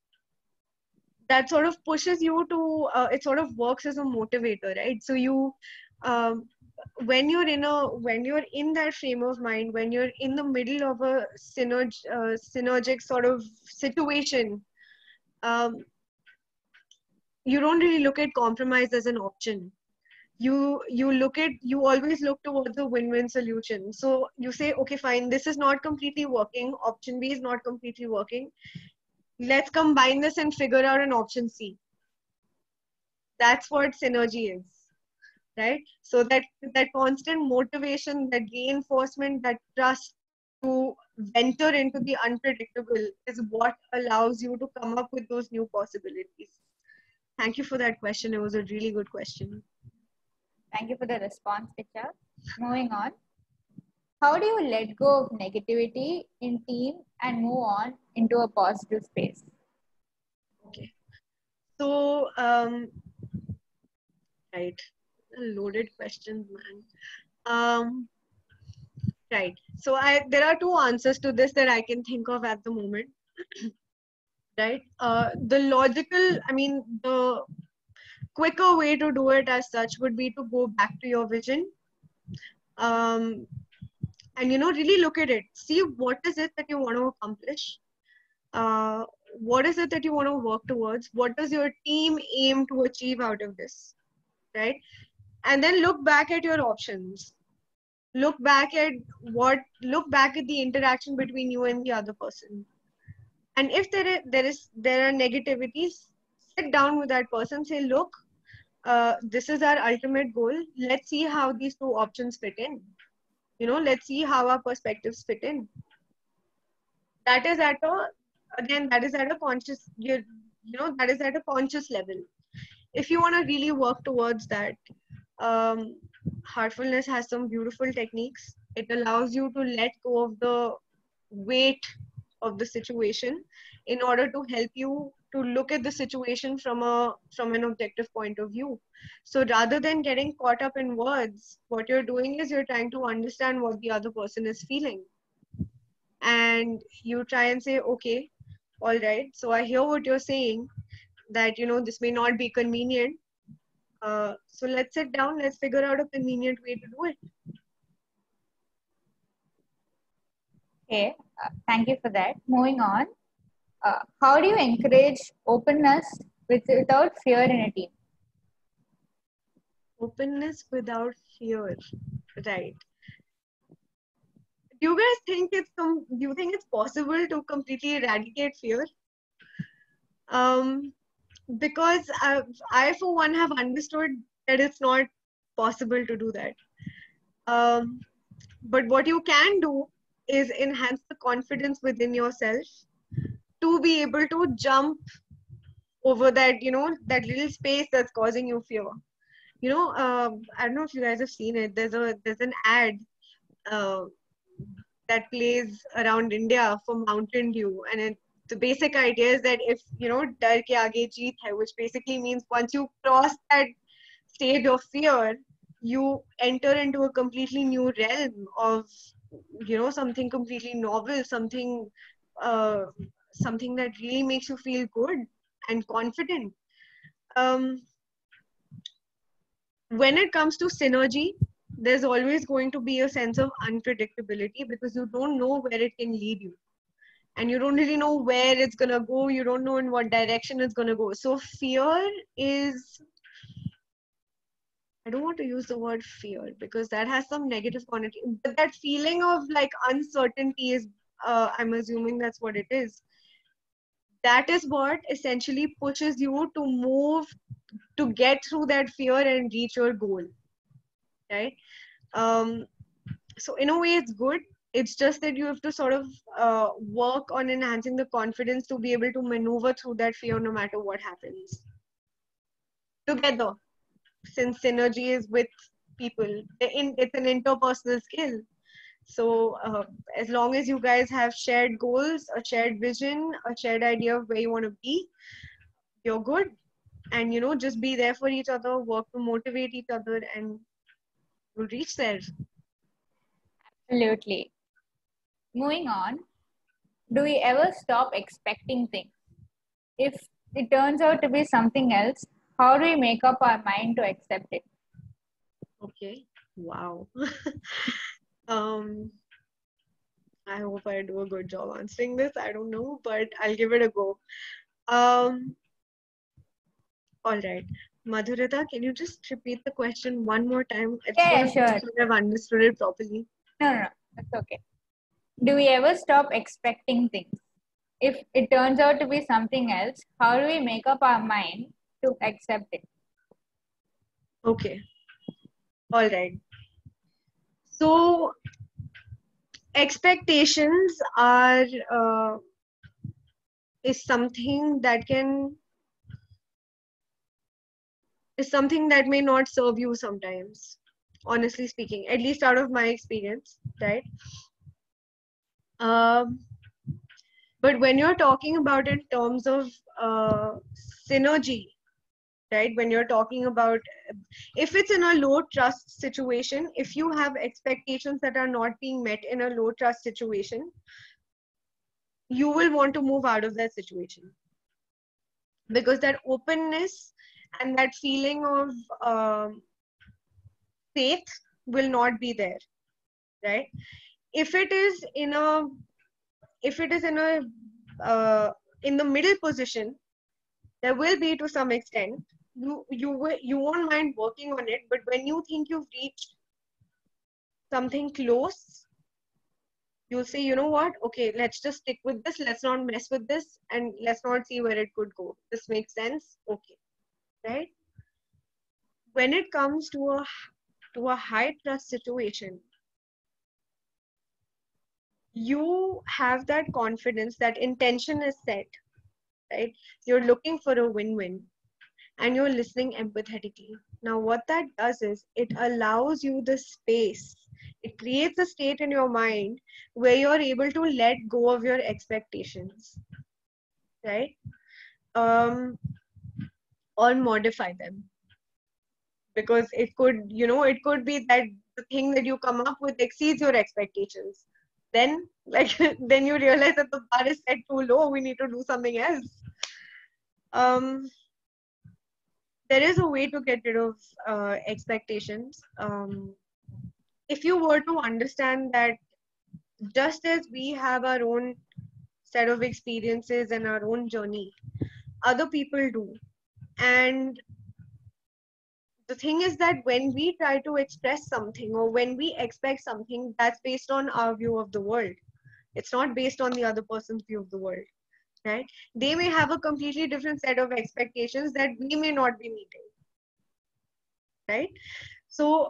that sort of pushes you to, uh, it sort of works as a motivator, right? So you, um, when you're in a, when you're in that frame of mind, when you're in the middle of a synerg, uh, synergic sort of situation, um, you don't really look at compromise as an option. You you look at, you always look towards a win-win solution. So you say, okay, fine, this is not completely working. Option B is not completely working. Let's combine this and figure out an option C. That's what synergy is, right? So that that constant motivation, that reinforcement, that trust to venture into the unpredictable is what allows you to come up with those new possibilities. Thank you for that question. It was a really good question. Thank you for the response, Kitcha. Moving on. How do you let go of negativity in team and move on into a positive space? Okay. So, um, right. Loaded questions, man. Um, right. So I, there are two answers to this that I can think of at the moment. Right. Uh, the logical, I mean, the quicker way to do it as such would be to go back to your vision. Um, and, you know, really look at it. See what is it that you want to accomplish. Uh, what is it that you want to work towards? What does your team aim to achieve out of this? Right? And then look back at your options. Look back at what, look back at the interaction between you and the other person. And if there is, there is, there are negativities, sit down with that person, say, look, uh, this is our ultimate goal. Let's see how these two options fit in. You know, let's see how our perspectives fit in. That is at a, again, that is at a conscious, you you know, that is at a conscious level. If you want to really work towards that, um, Heartfulness has some beautiful techniques. It allows you to let go of the weight of the situation in order to help you to look at the situation from a from an objective point of view. So rather than getting caught up in words, what you're doing is you're trying to understand what the other person is feeling. And you try and say, okay, all right, so I hear what you're saying, that, you know, this may not be convenient. Uh, so let's sit down, let's figure out a convenient way to do it. Okay, uh, thank you for that. Moving on. Uh, how do you encourage openness with, without fear in a team? Openness without fear, right? Do you guys think it's com- do you think it's possible to completely eradicate fear? Um, because I, I for one have understood that it's not possible to do that. Um, but what you can do is enhance the confidence within yourself to be able to jump over that, you know, that little space that's causing you fear. You know, uh, I don't know if you guys have seen it. There's a there's an ad uh, that plays around India for Mountain Dew, and it, the basic idea is that if you know dar ke aage jeet hai, which basically means once you cross that stage of fear, you enter into a completely new realm of you know something completely novel, something uh, something that really makes you feel good and confident. Um, when it comes to synergy, there's always going to be a sense of unpredictability because you don't know where it can lead you. And you don't really know where it's going to go. You don't know in what direction it's going to go. So fear is, I don't want to use the word fear because that has some negative connotation. But that feeling of like uncertainty is, uh, I'm assuming that's what it is. That is what essentially pushes you to move, to get through that fear and reach your goal. Right? Um, so in a way, it's good. It's just that you have to sort of uh, work on enhancing the confidence to be able to maneuver through that fear no matter what happens. Together, since synergy is with people, it's an interpersonal skill. So uh, as long as you guys have shared goals, a shared vision, a shared idea of where you want to be, you're good. And you know, just be there for each other, work to motivate each other, and you'll reach there. Absolutely. Moving on, do we ever stop expecting things? If it turns out to be something else, how do we make up our mind to accept it? Okay. Wow. um, I hope I do a good job answering this. I don't know, but I'll give it a go. Um, all right. Madhurita, can you just repeat the question one more time? I just Yeah, want to yeah, make sure. sure I've understood it properly. No, no, no, that's okay. Do we ever stop expecting things? If it turns out to be something else, how do we make up our mind to accept it? Okay. All right. So expectations are uh, is something that can is something that may not serve you sometimes. Honestly speaking, at least out of my experience, right? Um, but when you're talking about in terms of uh, synergy, right? When you're talking about if it's in a low trust situation, if you have expectations that are not being met in a low trust situation, you will want to move out of that situation because that openness and that feeling of um, faith will not be there, right? If it is in a if it is in a uh, in the middle position, there will be to some extent. You you will you won't mind working on it, but when you think you've reached something close, you'll say, you know what? Okay, let's just stick with this. Let's not mess with this, and let's not see where it could go. This makes sense. Okay, right? When it comes to a to a high trust situation, you have that confidence, that intention is set, right? You're looking for a win-win and you're listening empathetically. Now, what that does is it allows you the space. It creates a state in your mind where you're able to let go of your expectations, right? Um, or modify them. Because it could, you know, it could be that the thing that you come up with exceeds your expectations. Then, like, then you realize that the bar is set too low. We need to do something else. Um, there is a way to get rid of uh, expectations. Um, if you were to understand that just as we have our own set of experiences and our own journey, other people do. And the thing is that when we try to express something or when we expect something, that's based on our view of the world. It's not based on the other person's view of the world, right? They may have a completely different set of expectations that we may not be meeting, right? So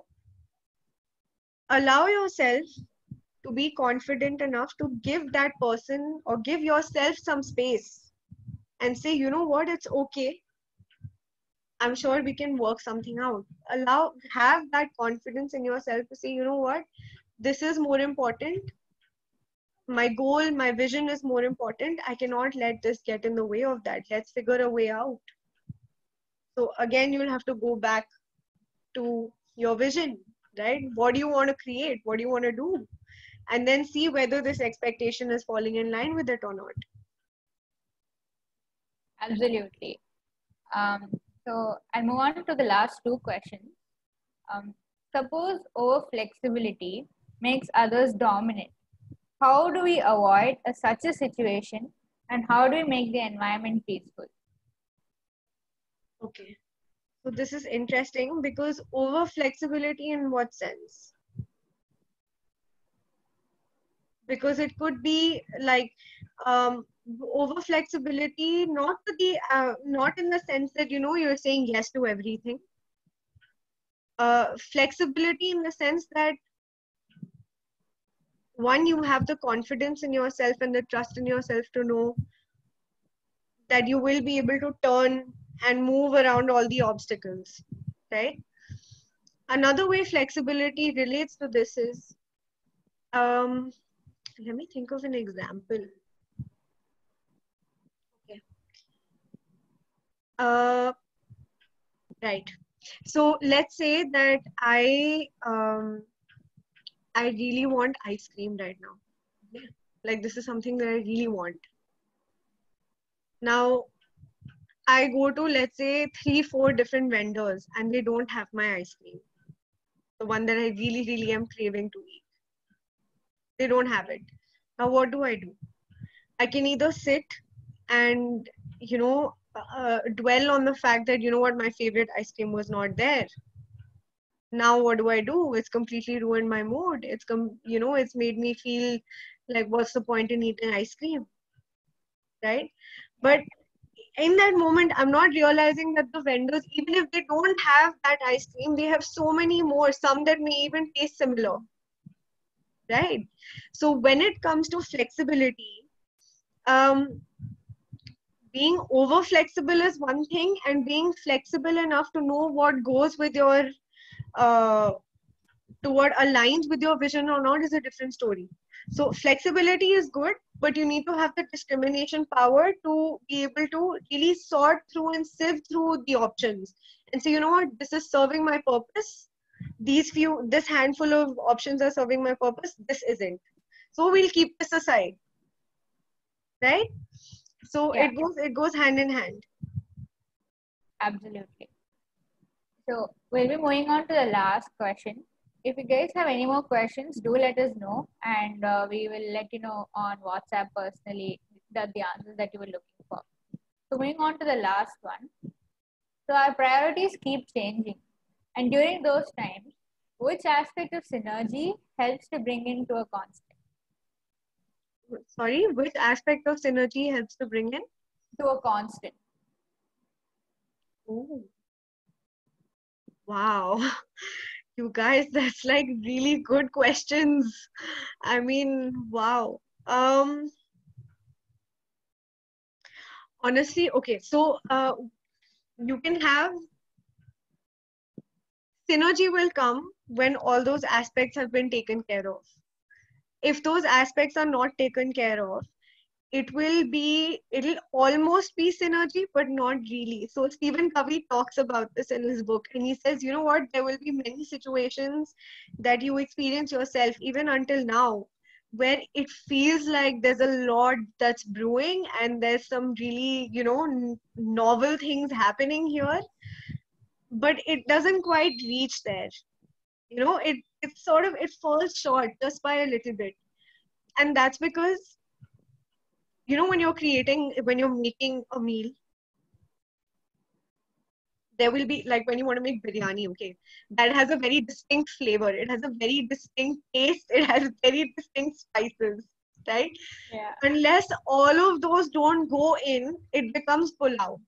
allow yourself to be confident enough to give that person or give yourself some space and say, you know what, it's okay. I'm sure we can work something out. Allow, have that confidence in yourself to say, you know what, this is more important. My goal, my vision is more important. I cannot let this get in the way of that. Let's figure a way out. So again, you'll have to go back to your vision, right? What do you want to create? What do you want to do? And then see whether this expectation is falling in line with it or not. Absolutely. Um, so I'll move on to the last two questions. Um, suppose over flexibility makes others dominant. How do we avoid a, such a situation, and how do we make the environment peaceful? Okay. So this is interesting because over flexibility in what sense? Because it could be like um, over flexibility, not to the uh, not in the sense that, you know, you're saying yes to everything. Uh, flexibility in the sense that, one, you have the confidence in yourself and the trust in yourself to know that you will be able to turn and move around all the obstacles, right? Another way flexibility relates to this is, um, let me think of an example. Okay. Uh, right. So let's say that I um, I really want ice cream right now. Yeah. Like this is something that I really want. Now I go to, let's say, three, four different vendors and they don't have my ice cream. The one that I really, really am craving to eat. They don't have it. Now what do I do? I can either sit and, you know, uh, dwell on the fact that, you know what, my favorite ice cream was not there. Now what do I do? It's completely ruined my mood. It's com you know, it's made me feel like, what's the point in eating ice cream, right? But in that moment, I'm not realizing that the vendors, even if they don't have that ice cream, they have so many more, some that may even taste similar, right? So when it comes to flexibility, um, being over flexible is one thing, and being flexible enough to know what goes with your uh, to what aligns with your vision or not is a different story. So flexibility is good, but you need to have the discrimination power to be able to really sort through and sift through the options and say, you know what, this is serving my purpose. These few, this handful of options are serving my purpose. This isn't. So we'll keep this aside, right? So Yeah. it goes, it goes hand in hand. Absolutely. So we'll be moving on to the last question. If you guys have any more questions, do let us know, and uh, we will let you know on WhatsApp personally that the answers that you were looking for. So moving on to the last one. So our priorities keep changing, and during those times, which aspect of synergy helps to bring into a constant? Sorry, which aspect of synergy helps to bring in? To a constant. Oh, wow. You guys, that's like really good questions. I mean, wow. Um, honestly, okay, so uh, you can have synergy will come when all those aspects have been taken care of. If those aspects are not taken care of, it will be, it'll almost be synergy, but not really. So Stephen Covey talks about this in his book, and he says, you know what, there will be many situations that you experience yourself, even until now, where it feels like there's a lot that's brewing and there's some really, you know, n- novel things happening here, but it doesn't quite reach there. You know, it, it sort of, it falls short just by a little bit. And that's because, you know, when you're creating, when you're making a meal, there will be, like when you want to make biryani, okay, that has a very distinct flavor. It has a very distinct taste. It has very distinct spices. right? Yeah. Unless all of those don't go in, it becomes pulao,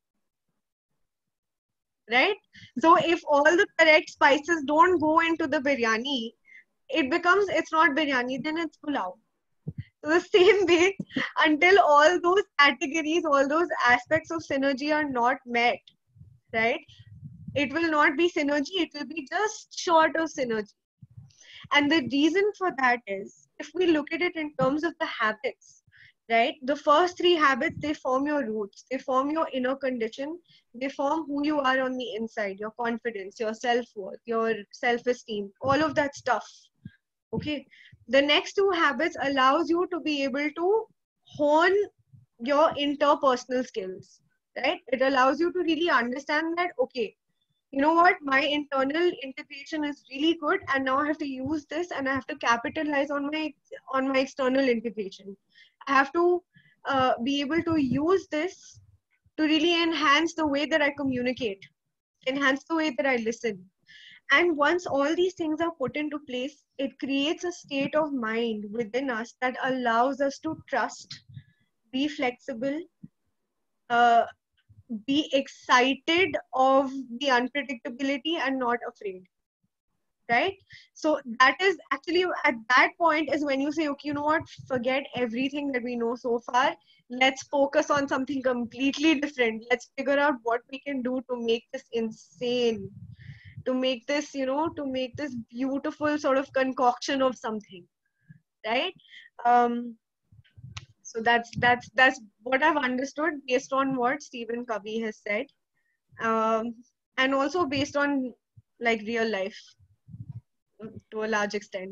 right? So if all the correct spices don't go into the biryani, it becomes, it's not biryani, then it's pulao. So the same way, until all those categories, all those aspects of synergy are not met, right? It will not be synergy, it will be just short of synergy. And the reason for that is, if we look at it in terms of the habits, right? The first three habits, they form your roots, they form your inner condition, they form who you are on the inside, your confidence, your self-worth, your self-esteem, all of that stuff. Okay. The next two habits allows you to be able to hone your interpersonal skills, right? It allows you to really understand that, okay, you know what, my internal integration is really good, and now I have to use this and I have to capitalize on my on my external integration. I have to uh, be able to use this to really enhance the way that I communicate, enhance the way that I listen. And once all these things are put into place, it creates a state of mind within us that allows us to trust, be flexible, uh, be excited of the unpredictability and not afraid, right? So that is actually, at that point is when you say, okay, you know what, forget everything that we know so far, let's focus on something completely different. Let's figure out what we can do to make this insane, to make this, you know, to make this beautiful sort of concoction of something, right? um so that's that's that's what I've understood based on what Stephen Covey has said, um, and also based on like real life to a large extent.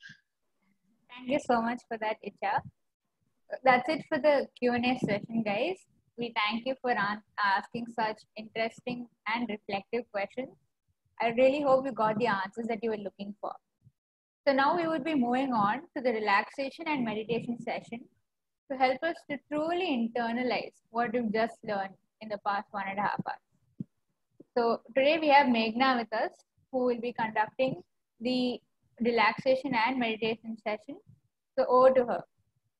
Thank you so much for that, Isha. That's it for the Q and A session, guys. We thank you for an- asking such interesting and reflective questions. I really hope you got the answers that you were looking for. So now we would be moving on to the relaxation and meditation session to help us to truly internalize what we've just learned in the past one and a half hours. So today we have Meghna with us, who will be conducting the relaxation and meditation session. So over to her.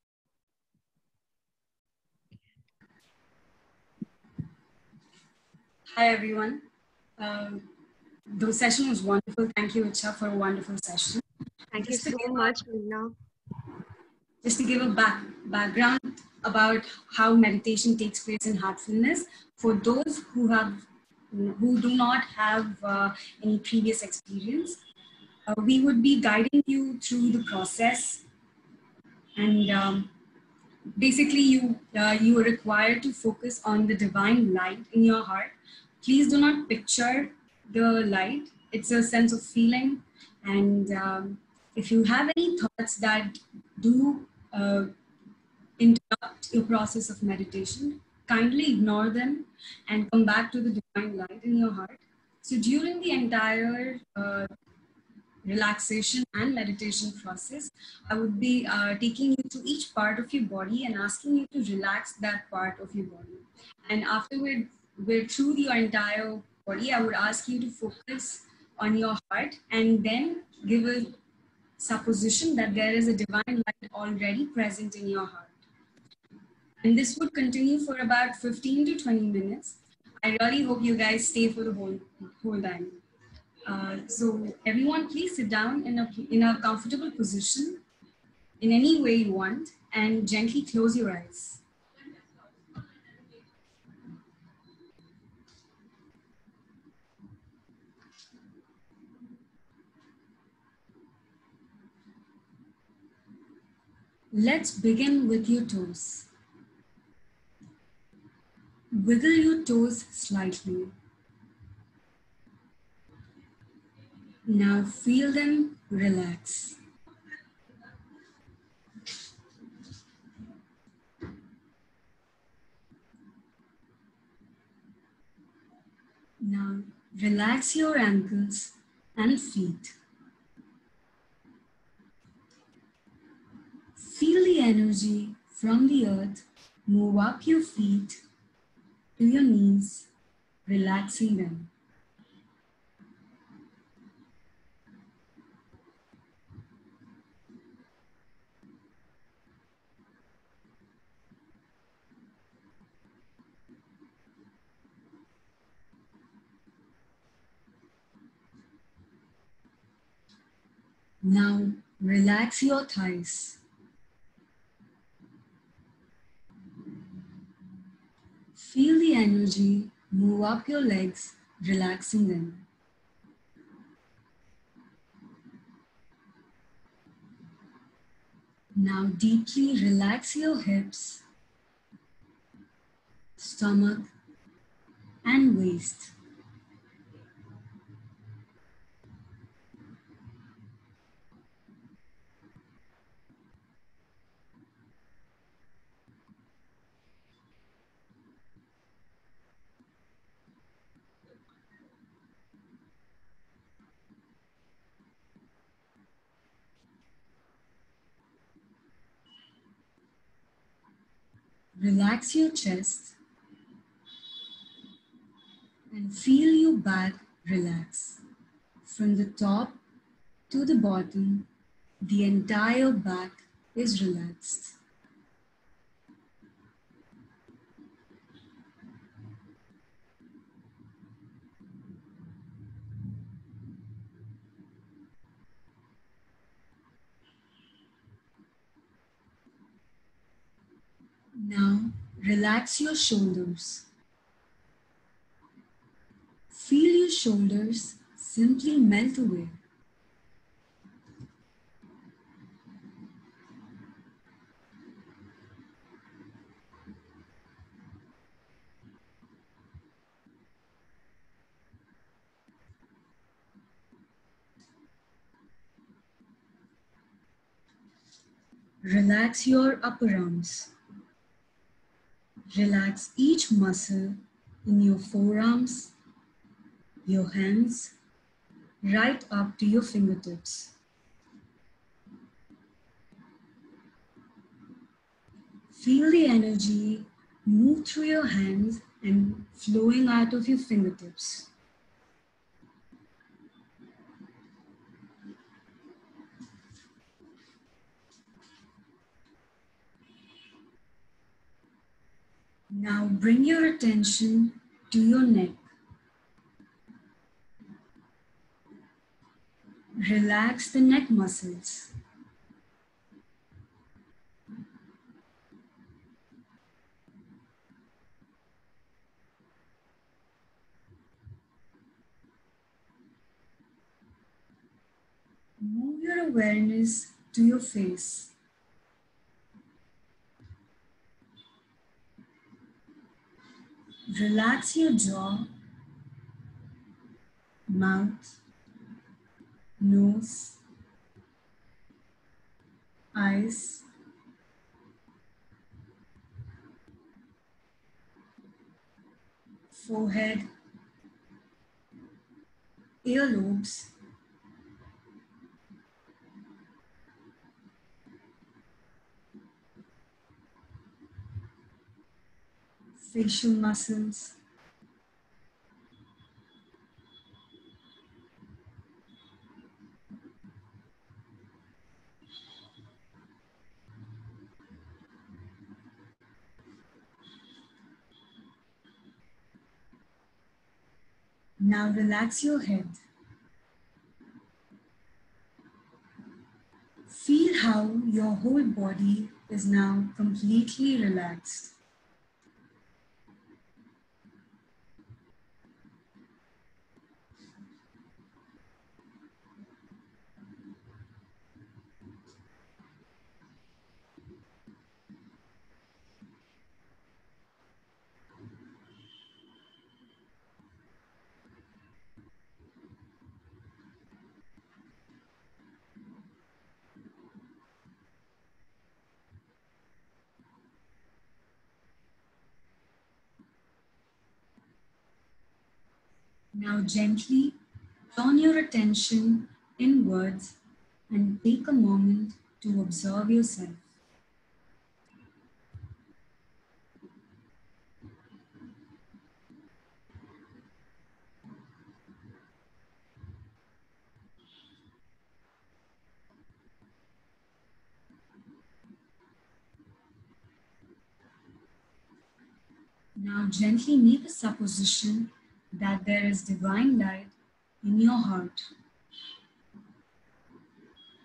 Hi, everyone. Um, the session was wonderful. Thank you, Icha, for a wonderful session. Thank Just you to so give much, Meena. just to give a back, background about how meditation takes place in heartfulness for those who have who do not have uh, any previous experience. Uh, we would be guiding you through the process, and um, basically you uh, you are required to focus on the divine light in your heart. Please do not picture the light. It's a sense of feeling, and um, if you have any thoughts that do uh, interrupt your process of meditation, kindly ignore them and come back to the divine light in your heart. So during the entire uh, relaxation and meditation process, I would be uh, taking you to each part of your body and asking you to relax that part of your body. And after we're, we're through your entire body, I would ask you to focus on your heart and then give a supposition that there is a divine light already present in your heart. And this would continue for about fifteen to twenty minutes. I really hope you guys stay for the whole, whole time. Uh, so everyone, please sit down in a, in a comfortable position in any way you want and gently close your eyes. Let's begin with your toes. Wiggle your toes slightly. Now feel them relax. Now relax your ankles and feet. Feel the energy from the earth move up your feet to your knees, relaxing them. Now relax your thighs. Feel the energy move up your legs, relaxing them. Now deeply relax your hips, stomach, and waist. Relax your chest and feel your back relax. From the top to the bottom, the entire back is relaxed. Now relax your shoulders. Feel your shoulders simply melt away. Relax your upper arms. Relax each muscle in your forearms, your hands, right up to your fingertips. Feel the energy move through your hands and flowing out of your fingertips. Now bring your attention to your neck. Relax the neck muscles. Move your awareness to your face. Relax your jaw, mouth, nose, eyes, forehead, earlobes, facial muscles, now relax your head. Feel how your whole body is now completely relaxed. Now gently turn your attention inwards and take a moment to observe yourself. Now gently make a supposition that there is divine light in your heart.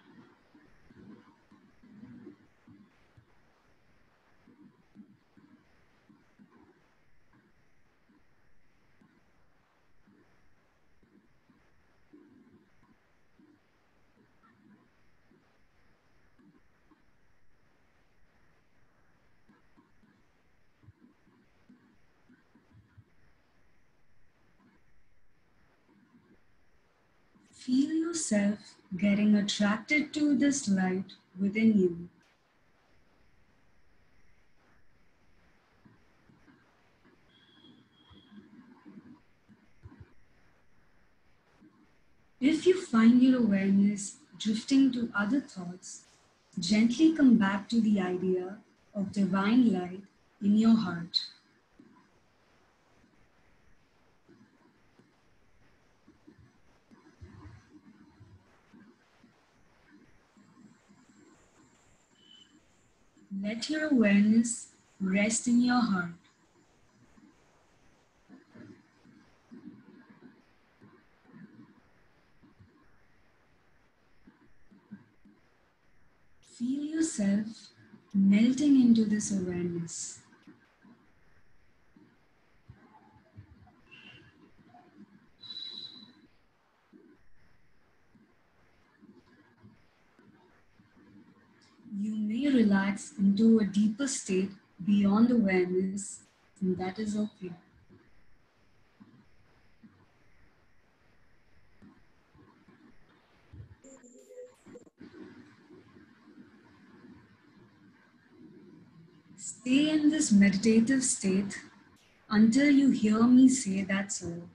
yourself getting attracted to this light within you. If you find your awareness drifting to other thoughts, gently come back to the idea of divine light in your heart. Let your awareness rest in your heart. Feel yourself melting into this awareness. You may relax into a deeper state beyond awareness, and that is okay. Stay in this meditative state until you hear me say that's all.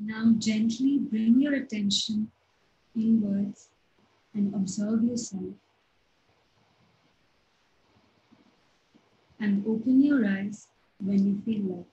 Now gently bring your attention inwards and observe yourself. And open your eyes when you feel like.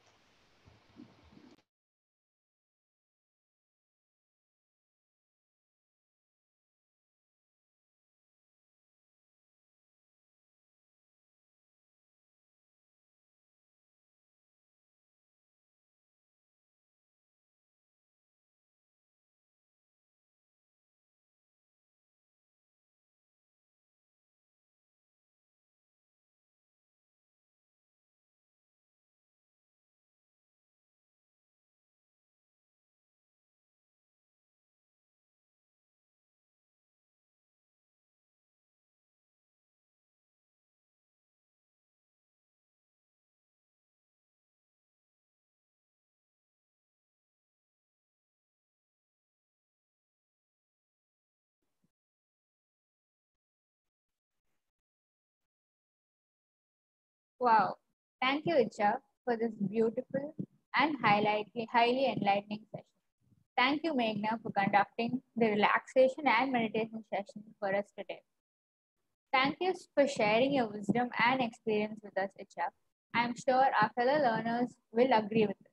Wow. Thank you, Icha, for this beautiful and highlight, highly enlightening session. Thank you, Meghna, for conducting the relaxation and meditation session for us today. Thank you for sharing your wisdom and experience with us, Icha. I am sure our fellow learners will agree with us.